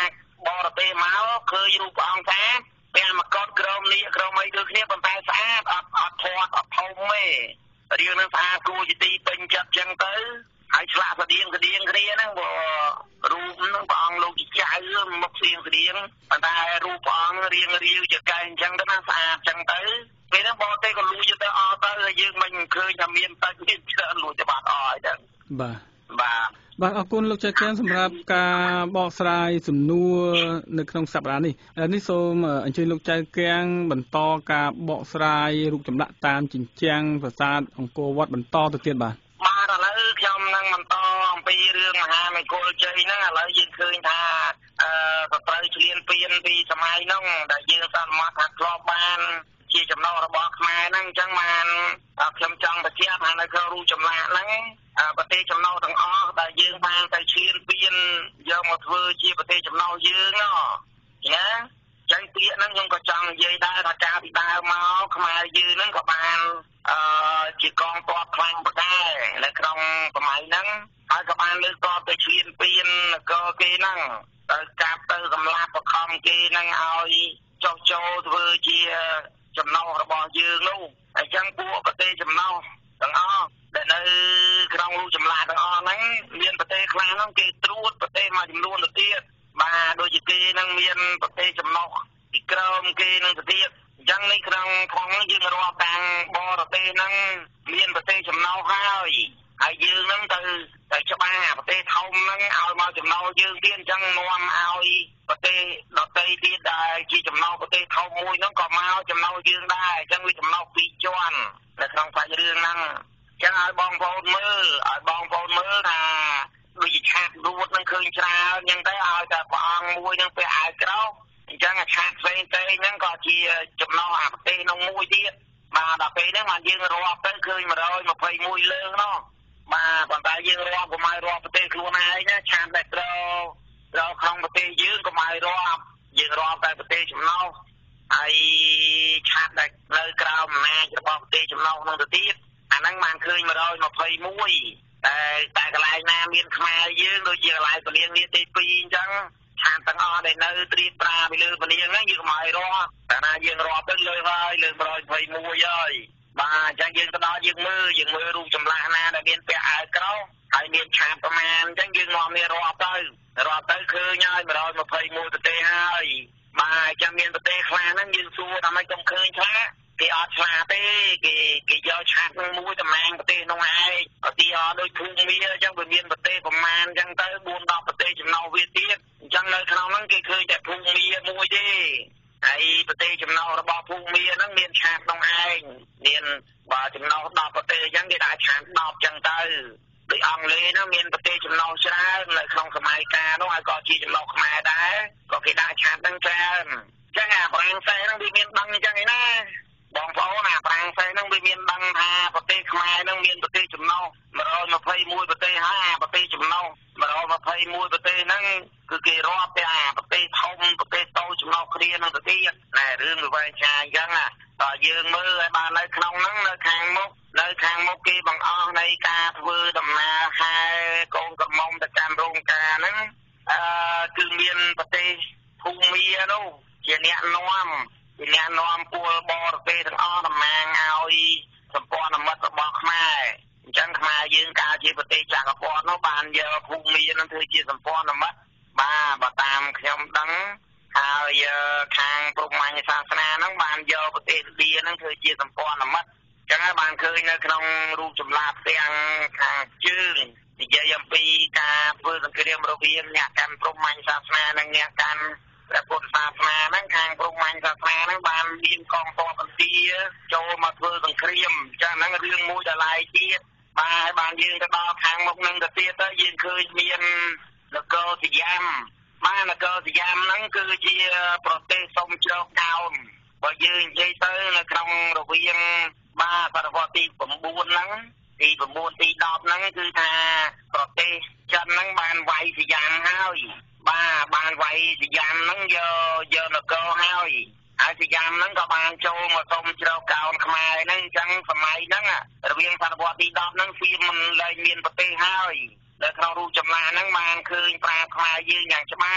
Speaker 8: បរទេសមកឃើញរូបអង្គថាពេលមកកត់ក្រមនេះក្រមអីដូចគ្នាប៉ុន្តែស្អាតអត់ធាត់អត់ធំទេរឿងនឹងស្អាតគួរជាទីពេញចិត្តចឹងទៅហើយឆ្លាក់ស្តៀងគ្នាហ្នឹងបើរូបហ្នឹងព្រះអង្គលោកជាចៅមកស្តៀងប៉ុន្តែរូបព្រះអង្គរៀងរាវជាកែងចឹងទៅណាស្អាតចឹងទៅពេលហ្នឹងបរទេសក៏លួចទៅអស់ទៅហើយយើងមិនឃើញថាមានតែមានច្រើនលួចទៅបាត់អស់ហើយចឹង
Speaker 7: បាទអរគុណលោកចៅកែងសម្រាប់ការបកស្រាយសំណួរនៅក្នុងសប្តាហ៍នេះសូមអញ្ជើញលោកចៅកែងបន្តការបកស្រាយរូបចម្លាក់តាមជញ្ជាំងប្រាសាទអង្គរវត្តបន្តទៅទៀតបាទ
Speaker 8: ឥឡូវខ្ញុំនឹងបន្តអំពីរឿងមហាមង្គលជ័យហ្នឹងឥឡូវយើងឃើញថាក៏ត្រូវឆ្លៀនពៀនពីសម័យហ្នឹងដែលយើងសន្មតថាធ្លាប់បានជាចំណុចរបស់ខ្មែរហ្នឹងអញ្ចឹងបានខ្ញុំចង់បញ្ជាក់ថានៅក្នុងរូបចម្លាក់ហ្នឹងប្រទេសចំណុចទាំងអស់ដែលយើងបានទៅឆ្លៀនពៀនយកមកធ្វើជាប្រទេសចំណុចយើងណាចឹងពាក្យហ្នឹងខ្ញុំក៏ចង់និយាយដែរថាកាលពីដើមមកខ្មែរយើងហ្នឹងក៏បានជាកងទ័ពខ្លាំងប្រដែរនៅក្នុងសម័យហ្នឹងហើយក៏បានលើកទ័ពទៅឈ្លានពាននគរគេហ្នឹងទៅកាប់ទៅសម្លាប់បខំគេហ្នឹងឲ្យចុះចូលធ្វើជាចំណុចរបស់យើងនោះអញ្ចឹងពួកប្រទេសចំណុចទាំងអស់ដែលនៅក្នុងរូបចម្លាក់ទាំងអស់ហ្នឹងមានប្រទេសខ្លះហ្នឹងគេត្រួតប្រទេសមួយចំនួនទៅទៀតបាទដូចជាគេនឹងមានប្រទេសចំណុចពីក្រោមគេនឹងទៅទៀតអញ្ចឹងនេះក្នុងផងយើងរាប់តាំងបរទេសហ្នឹងមានប្រទេសចំណុចហើយយើងហ្នឹងទៅច្បាស់ប្រទេសធំហ្នឹងឲ្យមកចំណុចយើងទៀតអញ្ចឹងនាំឲ្យប្រទេសដទៃទៀតដែលជាចំណុចប្រទេសធំមួយហ្នឹងក៏មកចំណុចយើងដែរអញ្ចឹងវាចំណុចពីរជាន់នៅក្នុងសាច់រឿងហ្នឹងអញ្ចឹងឲ្យបងប្អូនមើលថាដូចជាឆាករួតនឹងឃើញច្រើនអញ្ចឹងទៅឲ្យតែព្រះអង្គមួយនឹងពាក់អាវក្រោមអញ្ចឹងអាឆាកផ្សេងហ្នឹងក៏ជាចំណុចអាប្រទេសនោះមួយទៀតបាទដល់ពេលហ្នឹងមកយើងរាប់ទៅឃើញ121លើកនោះបាទប៉ុន្តែយើងរាប់កុំឲ្យរាប់ប្រទេសខ្លួនឯងណាឆាកតែត្រូវក្នុងប្រទេសយើងកុំឲ្យរាប់យើងរាប់តែប្រទេសចំណុចហើយឆាកតែនៅក្រៅអំណាចរបស់ប្រទេសចំណុចនោះទៅទៀតអាហ្នឹងបានឃើញ121តែកន្លែងណាមានខ្មែរយើងដូចជាកន្លែងពលាននេះទី2អញ្ចឹងឆានទាំងអស់ដែលនៅត្រៀបប្រាពីលើពលានហ្នឹងយើងកុំឲ្យរាប់តែណាយើងរាប់ទៅលើហើយលើ121ហើយបាទអញ្ចឹងយើងទៅដល់យើងមើលរូបចម្លាក់ណាដែលមានពាក់អាវក្រោមហើយមានឆានប្រមាណអញ្ចឹងយើងនាំគ្នារាប់ទៅឃើញហើយ121ប្រទេសហើយបាទអញ្ចឹងមានប្រទេសខ្លះហ្នឹងយើងសួរថាម៉េចកុំឃើញខ្លះគេអត់ឆ្លាតទេគេយកឆាកនឹងមួយតំណាងប្រទេសនោះឯងឧទាហរណ៍ដូចភូមាអញ្ចឹងវាមានប្រទេសប្រមាណអញ្ចឹងទៅ4-10ប្រទេសចំណុចវាទៀតអញ្ចឹងនៅក្នុងហ្នឹងគេឃើញតែភូមាមួយទេហើយប្រទេសចំណុចរបស់ភូមាហ្នឹងមានឆាកនោះឯងមានបើចំណុច10ប្រទេសអញ្ចឹងគេដាក់ឆាក10អញ្ចឹងទៅដូចអង់គ្លេសហ្នឹងមានប្រទេសចំណុចច្រើននៅក្នុងសម័យកាលនោះហើយក៏ជាចំណុចខ្មែរដែរក៏គេដាក់ឆាកហ្នឹងច្រើនអញ្ចឹងអាប្រាំងសេហ្នឹងវាមានដឹងអញ្ចឹងឯណាបងប្អូនអាប្រាំងសេហ្នឹងវាមានដឹងថាប្រទេសខ្មែរហ្នឹងមានប្រទេសចំណុច121ប្រទេសហើយប្រទេសចំណុច121ប្រទេសហ្នឹងគឺគេរាប់តែអាប្រទេសធំប្រទេសតូចចំណុចគ្នានឹងទៅទៀតណែរឿងវាវែងឆ្ងាយអញ្ចឹងតើយើងមើលឲ្យបាននៅក្នុងហ្នឹងនៅខាងមុខគេបង្អស់នៃការធ្វើដំណើរខែកូនក្រមុំទៅកាន់រោងការហ្នឹងគឺមានប្រទេសភូមានោះជាអ្នកនាំពលបរទេសទាំងអស់តំណាងឲ្យសម្ព័ន្ធមិត្តរបស់ខ្មែរអញ្ចឹងខ្មែរយើងកាលជាប្រទេសចក្រពត្តិនោះបានយកភូមានឹងធ្វើជាសម្ព័ន្ធមិត្តបាទតាមខ្ញុំដឹងហើយខាងព្រហ្មញ្ញសាសនាហ្នឹងបានយកប្រទេសឥណ្ឌាហ្នឹងធ្វើជាសម្ព័ន្ធមិត្តអញ្ចឹងបានឃើញនៅក្នុងរូបចម្លាក់ទាំងខាងជើងនិយាយអំពីការធ្វើសង្គ្រាមរវាងអ្នកកាន់ព្រហ្មញ្ញសាសនានិងអ្នកកាន់ព្រះពុទ្ធសាសនាហ្នឹងខាងព្រហ្មញ្ញសាសនាហ្នឹងបានមានកងទ័ពឥណ្ឌាចូលមកធ្វើសង្គ្រាមអញ្ចឹងហ្នឹងរឿងមួយដល់ឡែកទៀតបានយើងទៅដល់ខាងមុខហ្នឹងទៅទៀតទៅយើងឃើញមាននគរសយ៉ាំនគរសយ៉ាំហ្នឹងគឺជាប្រទេសសុំជ្រកកោនបើយើងនិយាយទៅនៅក្នុងរវាងសតវត្សទី9ហ្នឹងទី9ទី10ហ្នឹងគឺថាប្រទេសចិនហ្នឹងបានវាយសយ៉ាំហើយបានវាយសយ៉ាំហ្នឹងយកនគរហើយសយ៉ាំហ្នឹងក៏បានចូលមកសុំជ្រកកោនខ្មែរហ្នឹងអញ្ចឹងសម័យហ្នឹងរវាងសតវត្សទី10ហ្នឹងសៀមមិនលែងមានប្រទេសហើយនៅក្នុងរូបចម្លាក់ហ្នឹងបានឃើញប្រាខ្មែរយើងយ៉ាងច្បាស់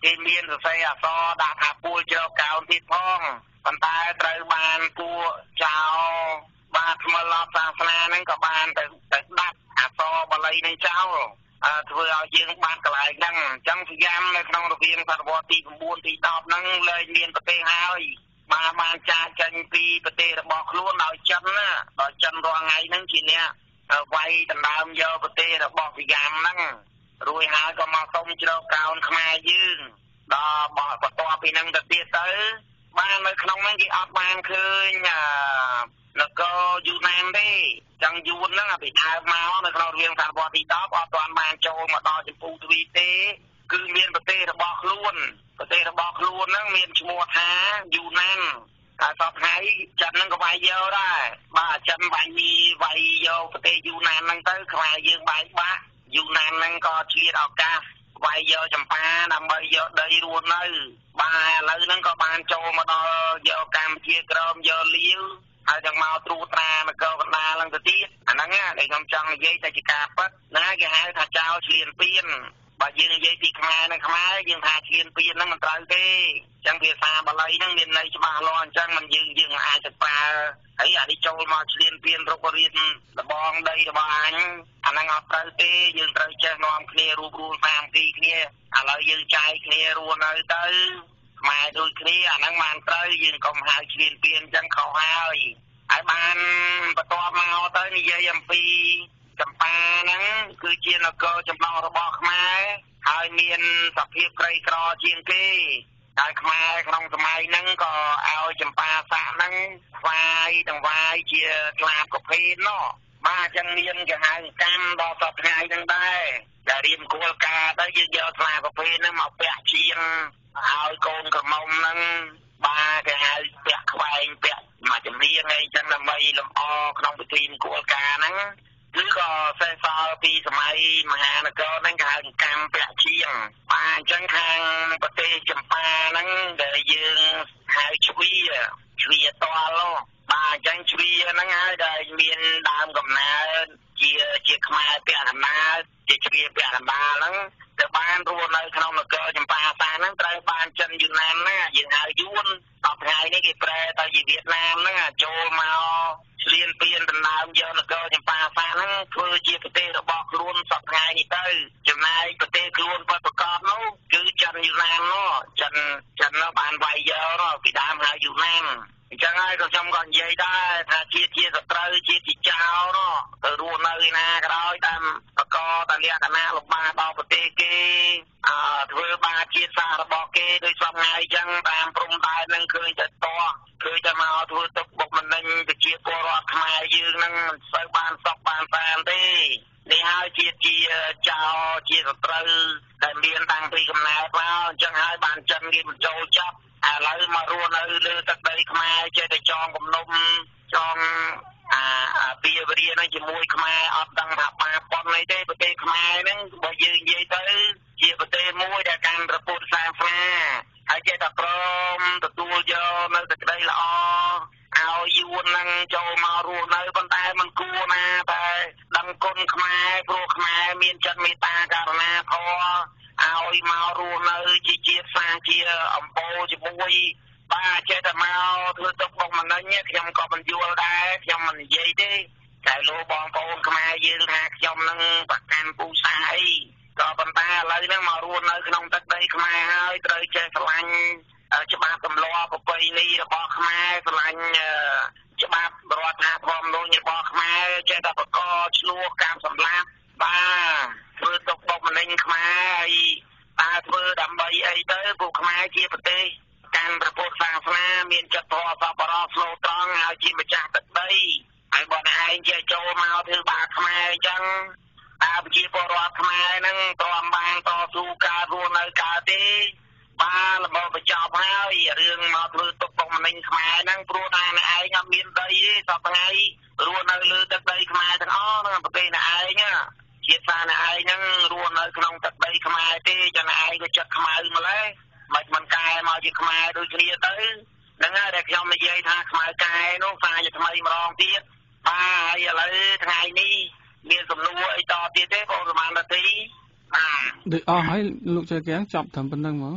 Speaker 8: គេមានសរសេរអក្សរដាក់ថាពួលជ្រកកោនទៀតផងប៉ុន្តែត្រូវបានពួកចៅបាទថ្មឡប់សាសនាហ្នឹងក៏បានទៅដាក់អក្សរបាលីនឹងចោលធ្វើឲ្យយើងបានកន្លែងហ្នឹងអញ្ចឹងសញ្ញានៅក្នុងរវាងសតវត្សទី9ទី10ហ្នឹងលែងមានប្រទេសហើយបានចាកចេញពីប្រទេសរបស់ខ្លួនដោយចិនណាដោយចិនរាល់ថ្ងៃហ្នឹងជាអ្នកវាយដណ្ដើមយកប្រទេសរបស់សញ្ញាហ្នឹងរួចហើយក៏មកសុំជ្រកកោនខ្មែរយើងដល់បន្ទាប់ពីហ្នឹងទៅទៀតទៅបាននៅក្នុងហ្នឹងគេអត់បានឃើញនគរយូណានទេចឹងយួនហ្នឹងពីដើមមកនៅក្នុងរវាងសតវត្សទី10អត់ទាន់បានចូលមកដល់ចម្ពោះទ្វីបទេគឺមានប្រទេសរបស់ខ្លួនហ្នឹងមានឈ្មោះថាយូណានតែសពថ្ងៃចិនហ្នឹងក៏វាយយកដែរបាទចិនវាយយកប្រទេសយូណានហ្នឹងទៅខ្មែរយើងបែកបាក់យូណានហ្នឹងក៏ឆ្លៀតឱកាសវាយយកចម្ប៉ាដើម្បីយកដីរស់នៅបាទឥឡូវហ្នឹងក៏បានចូលមកដល់យកកម្ពុជាក្រមយកលាវហើយទាំងមកត្រួតត្រានគរកណ្ដាលហ្នឹងទៅទៀតអាហ្នឹងដែលខ្ញុំចង់និយាយតែជាការពិតណាគេហៅថាចោលឈ្លានពានបើយើងនិយាយពីខ្មែរនឹងខ្មែរយើងថាឈ្លានពានហ្នឹងមិនត្រូវទេអញ្ចឹងភាសាបាលីហ្នឹងមានន័យច្បាស់លាស់អញ្ចឹងមិនយើងអាចទៅប្រើហើយអានេះចូលមកឈ្លានពានរុករៀនលបងដីរបស់អញអាហ្នឹងអត់ត្រូវទេយើងត្រូវចេះនាំគ្នារួបរวมសាមគ្គីគ្នាឥឡូវយើងចែកគ្នារស់នៅទៅខ្មែរដូចគ្នាអាហ្នឹងបានត្រូវយើងកុំហៅឈ្លានពានអញ្ចឹងខុសហើយបានបន្ទាប់មកទៅនិយាយអំពីចម្ប៉ាហ្នឹងគឺជានគរចំណងរបស់ខ្មែរហើយមានសភាពក្រីក្រជាងគេហើយខ្មែរក្នុងសម័យហ្នឹងក៏ឲ្យចម្ប៉ាសាក់ហ្នឹងថ្វាយជាក្លាបកភេននោះបាទអញ្ចឹងមានគេហៅកម្មដល់សពថ្ងៃហ្នឹងដែរដែលរៀនគោលការណ៍ទៅយើងយកថ្លាកភេនហ្នឹងមកពាក់ជាងឲ្យកូនក្រមុំហ្នឹងបាទគេហៅពាក់ខ្វែងពាក់មកចម្រៀងអីចឹងដើម្បីលម្អក្នុងពិធីមង្គលការហ្នឹងគឺក៏សេសសល់ពីសម័យមហានគរហ្នឹងគេហៅកម្មពាក់ជាងបាទអញ្ចឹងខាងប្រទេសចម្ប៉ាហ្នឹងដែលយើងហៅជ្វីតលបាទអញ្ចឹងជ្វីហ្នឹងហើយដែលមានដើមកំណើតជាខ្មែរពាក់កណ្ដាលជាជ្វីពាក់កណ្ដាលហ្នឹងទៅបានរស់នៅក្នុងនគរចម្ប៉ាសាហ្នឹងត្រូវបានចិនយូណានណាយើងហៅយួនដល់ថ្ងៃនេះគេប្រែទៅជាវៀតណាមហ្នឹងចូលមកឆ្លៀនពៀនដណ្ដើមយកនគរចម្ប៉ាសាហ្នឹងធ្វើជាប្រទេសរបស់ខ្លួនសពថ្ងៃនេះទៅចំណែកប្រទេសខ្លួនពិតប្រាកដនោះគឺចិនយូណាននោះចិននោះបានវាយយកពីដើមហៅយូណានអញ្ចឹងហើយក៏ខ្ញុំក៏និយាយដែរថាជាសត្រូវជាចោលនោះទៅរស់នៅណាក៏ដោយតាមបកតាលក្ខណៈលំបាកដល់ប្រទេសគេធ្វើបាបជាតិសាសន៍របស់គេដោយសពថ្ងៃអញ្ចឹងតាមព្រំដែននឹងឃើញតែមកធ្វើទុកបុកម្នេញប្រជាពលរដ្ឋខ្មែរយើងនឹងមិនសូវបានសុខបានសានទេនេះហើយជាចោលជាសត្រូវដែលមានតាំងពីកំណើតមកអញ្ចឹងហើយបានចិនគេបញ្ចូលចាប់ឥឡូវមករស់នៅលើទឹកដីខ្មែរចេះតែចងគំនុំចងពីវរៀនជាមួយខ្មែរអត់ដឹងថាបាប៉ុនអីទេប្រទេសខ្មែរហ្នឹងបើយើងនិយាយទៅជាប្រទេសមួយដែលកាន់ព្រះពុទ្ធសាសនាហើយចេះតែព្រមទទួលយកនៅសេចក្តីល្អឲ្យយួនហ្នឹងចូលមករស់នៅប៉ុន្តែมันគួរណាតែដឹងគុណខ្មែរព្រោះខ្មែរមានចិត្តមេត្តាករុណាធម៌ឲ្យមករស់នៅជាជាតិសាសន៍ជាអំពរជាមួយបាទចេះតែមកធ្វើទុកបុកម្នេញខ្ញុំក៏មិនយល់ដែរខ្ញុំមិននិយាយទេតែលោកបងប្អូនខ្មែរយើងថាខ្ញុំនឹងប្រកាន់ពូសាអីក៏ប៉ុន្តែឥឡូវហ្នឹងមករស់នៅក្នុងទឹកដីខ្មែរហើយត្រូវចេះស្រឡាញ់ច្បាប់ទម្លាប់ប្រពៃណីរបស់ខ្មែរស្រឡាញ់ច្បាប់រដ្ឋធម្មនុញ្ញរបស់ខ្មែរចេះតែប្រកបឆ្លោះការសម្លាប់បាទធ្វើទុកបុកម្នេញខ្មែរហើយធ្វើដើម្បីអីទៅពួកខ្មែរជាប្រទេសកាន់ព្រះពុទ្ធសាសនាមានចិត្តធម៌សប្បុរសស្លូតត្រង់ហើយជាម្ចាស់ទឹកដីហើយបើឯងចេះចូលមកធ្វើបាបខ្មែរអញ្ចឹងប្រជាពលរដ្ឋខ្មែរហ្នឹងទ្រាំបានតស៊ូការរស់នៅកើតទេបានល្បងបញ្ចប់ហើយរឿងមកធ្វើទុកបុកម្នេញខ្មែរហ្នឹងព្រោះតែឯងអត់មានដីទេសប្តាហ៍រស់នៅលើទឹកដីខ្មែរទាំងអស់ហ្នឹងប្រទេសឯងជាតិសាសន៍ឯងហ្នឹងរស់នៅក្នុងទឹកដីខ្មែរទេចឹងឯងក៏ចិត្តខ្មៅម្ល៉េះមិនកែមកជាខ្មែរដូចគ្នាទៅហ្នឹងហើយដែលខ្ញុំនិយាយថាខ្មៅកែនោះសារជាថ្មីម្ដងទៀតបាទហើយឥឡូវថ្ងៃនេះមានសំណួរអីតទៀតទេបងប្រហែលនាទីបាទ
Speaker 7: ដូចអស់ហើយលោកចៅកៀងចាប់ត្រឹមប៉ុណ្្នឹងហ្មង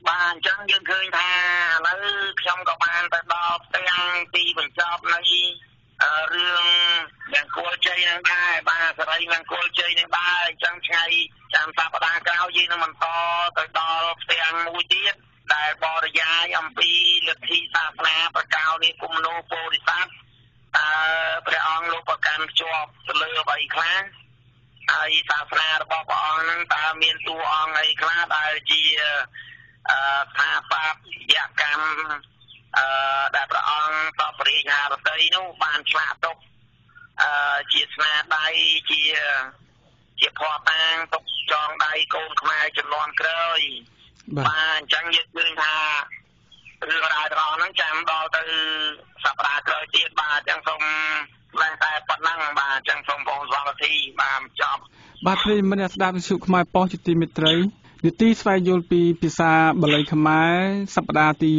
Speaker 8: បាទអញ្ចឹងយើងឃើញថាឥឡូវខ្ញុំក៏បានទៅដល់ផ្ទាំងទីបញ្ចប់នៃរឿងមង្គលជ័យនឹងដែរបាទសេរីមង្គលជ័យនឹងដែរអញ្ចឹងថ្ងៃចាំសប្តាហ៍ក្រោយយើងនឹងបន្តទៅដល់ផ្ទាំងមួយទៀតដែលបរិយាយអំពីលទ្ធិសាសនាប្រកោនិគមនោពោធិសត្វព្រះអង្គលោកប្រកាន់ភ្ជាប់ទៅលើអ្វីខ្លះហើយសាសនារបស់ព្រះអង្គនឹងតើមានតួអង្គអីខ្លះដែលជាស្ថាបត្យកម្មដែលព្រះអង្គសពរិហារតីនោះបានឆ្លាក់ទុកជាស្នាដៃជាភ័ស្តុតាងទុកចងដៃកូនខ្មែរចំនួនក្រោយបាទអញ្ចឹងយើងឃើញថារឿងរ៉ាវទាំងអស់ហ្នឹងចាំដល់ទៅសប្តាហ៍ក្រោយទៀតបាទអញ្ចឹងសូមតែប៉ុណ្ណឹងបាទអញ្ចឹងសូមបងស្វាគមន៍បាទចប់
Speaker 7: បាទប្រិយមិត្តអ្នកស្ដាប់វិទ្យុខ្មែរប៉ុស្តិ៍ជាទីមេត្រីនីតិស្វែងយល់ពីភាសាបាលីខ្មែរសប្តាហ៍ទី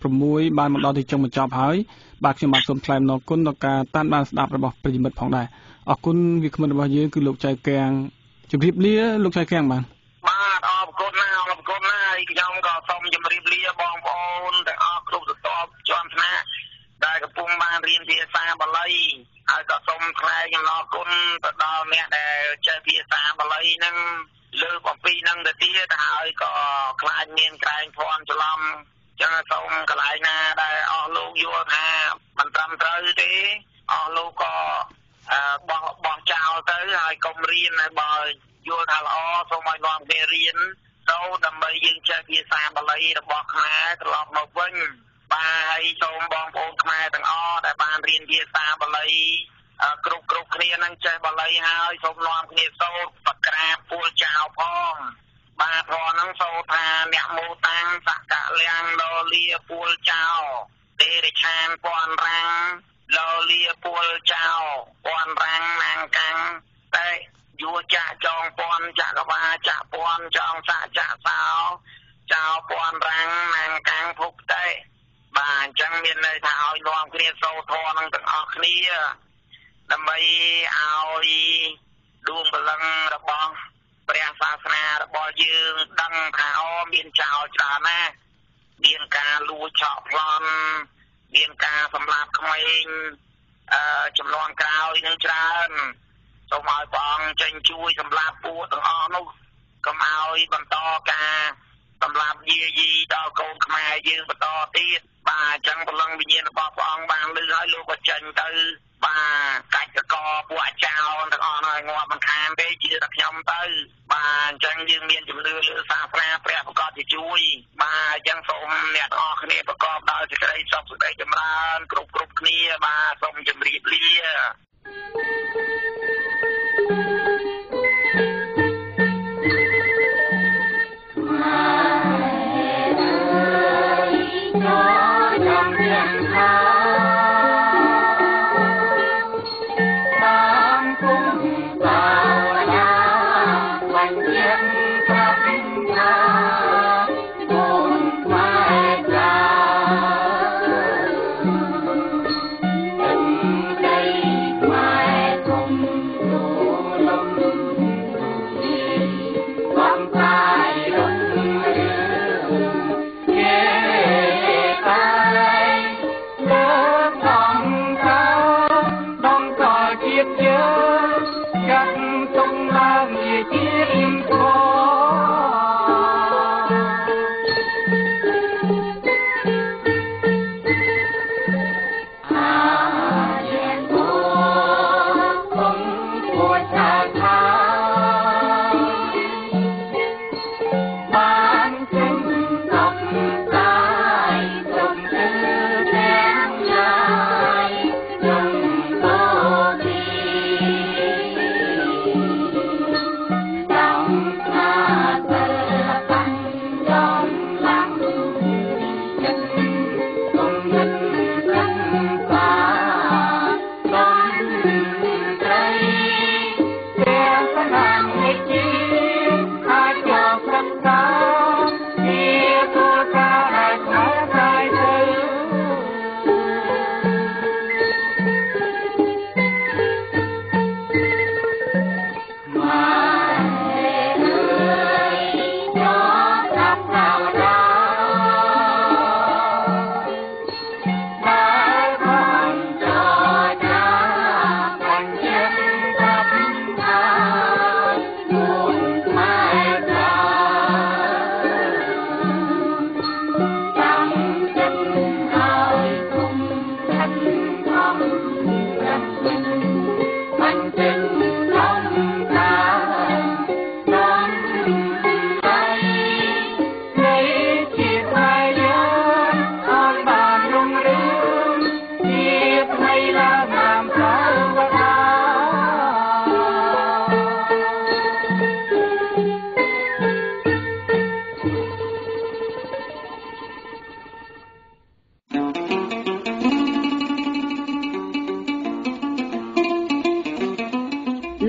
Speaker 7: 66បានមកដល់ទីចុងបញ្ចប់ហើយបាទខ្ញុំបាទសូមថ្លែងអំណរគុណដល់ការតាមដានស្ដាប់របស់ប្រិយមិត្តផងដែរអរគុណវាគ្មិនរបស់យើងគឺលោកចៅកាំងជម្រាបលាលោកចៅកាំងបាទ
Speaker 8: អរគុណណាស់ខ្ញុំក៏សូមជម្រាបលាបងប្អូនទាំងអស់គ្រប់ស្រទាប់ជាន់ថ្នាក់ដែលកំពុងបានរៀនភាសាបាលីហើយក៏សូមថ្លែងអំណរគុណទៅដល់អ្នកដែលចេះភាសាបាលីនឹងលើកអំពីនឹងទៅទៀតហើយក៏ខ្លាចមានក្រែងភ័ន្តច្រឡំចឹងសូមកន្លែងណាដែលអស់លោកយល់ថាមិនត្រឹមត្រូវទេអស់លោកក៏បោះចោលទៅហើយកុំរៀនហើយបើយល់ថាល្អសូមឲ្យនាំគ្នារៀនទៅដើម្បីយើងចេះភាសាបាលីរបស់ខ្មែរត្រឡប់មកវិញបាទហើយសូមបងប្អូនខ្មែរទាំងអស់ដែលបានរៀនភាសាបាលីគ្រប់គ្នានឹងចេះបាលីហើយសូមនាំគ្នាសូត្របក្រាបពួលចោលផងបាទព្រោះហ្នឹងសូត្រថាអ្នកមោតាំងសកលៀងលលាពួលចោលទេរិឆានពន់រាំងលលាពួលចោលពន់រាំងណាងកាំងតែយោចាក់ចងពន់ចក្រវាចាក់ពន់ចងសាចាក់សោចោលពន់រាំងណាងកាំងភពតែបាទអញ្ចឹងមានន័យថាឲ្យនាំគ្នាសូត្រធម៌នឹងទាំងអស់គ្នាដើម្បីឲ្យដួងព្រលឹងរបស់ព្រះសាសនារបស់យើងដឹងថាមានចោលច្រើនណាស់មានការលួចឆក់ប្លន់មានការសម្លាប់ក្មេងចំនួនក្រោយនឹងច្រើនសូមឲ្យព្រះអង្គចេញជួយសម្លាប់ពួកទាំងអស់នោះកុំឲ្យបន្តការសម្លាប់យាយីដល់កូនខ្មែរយើងបន្តទៀតបាទអញ្ចឹងព្រលឹងវិញ្ញាណរបស់ព្រះអង្គបានលឺឲ្យលោកក៏ចេញទៅបាទកាច់កកពួកអាចោរទាំងអស់នោះឲ្យងាប់មិនខានទេជឿតែខ្ញុំទៅបាទអញ្ចឹងយើងមានជំនឿលើសាសនាព្រះប្រកបជាជួយបាទអញ្ចឹងសូមអ្នកទាំងអស់គ្នាប្រកបដោយសេចក្តីសុខសេចក្តីចម្រើនគ្រប់គ្នាបាទសូមជម្រាបលា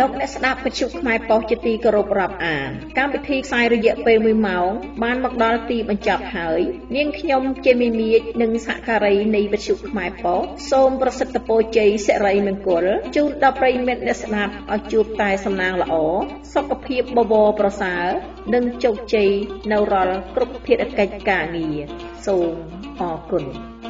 Speaker 9: លោកអ្នកស្ដាប់វិទ្យុខ្មែរប៉ុស្តិ៍ជាទីគោរពរាប់អានកម្មវិធីផ្សាយរយៈពេល1ម៉ោងបានមកដល់ទីបញ្ចប់ហើយនាងខ្ញុំជាមីមៀចនិងសហការីនៃវិទ្យុខ្មែរប៉ុស្តិ៍សូមប្រសិទ្ធពរជ័យសិរីមង្គលជូនដល់ប្រិយមិត្តអ្នកស្ដាប់ឲ្យជួបតែសំណាងល្អសុខភាពបបរប្រសើរនិងជោគជ័យនៅរាល់គ្រប់ភារកិច្ចការងារសូមអរគុណ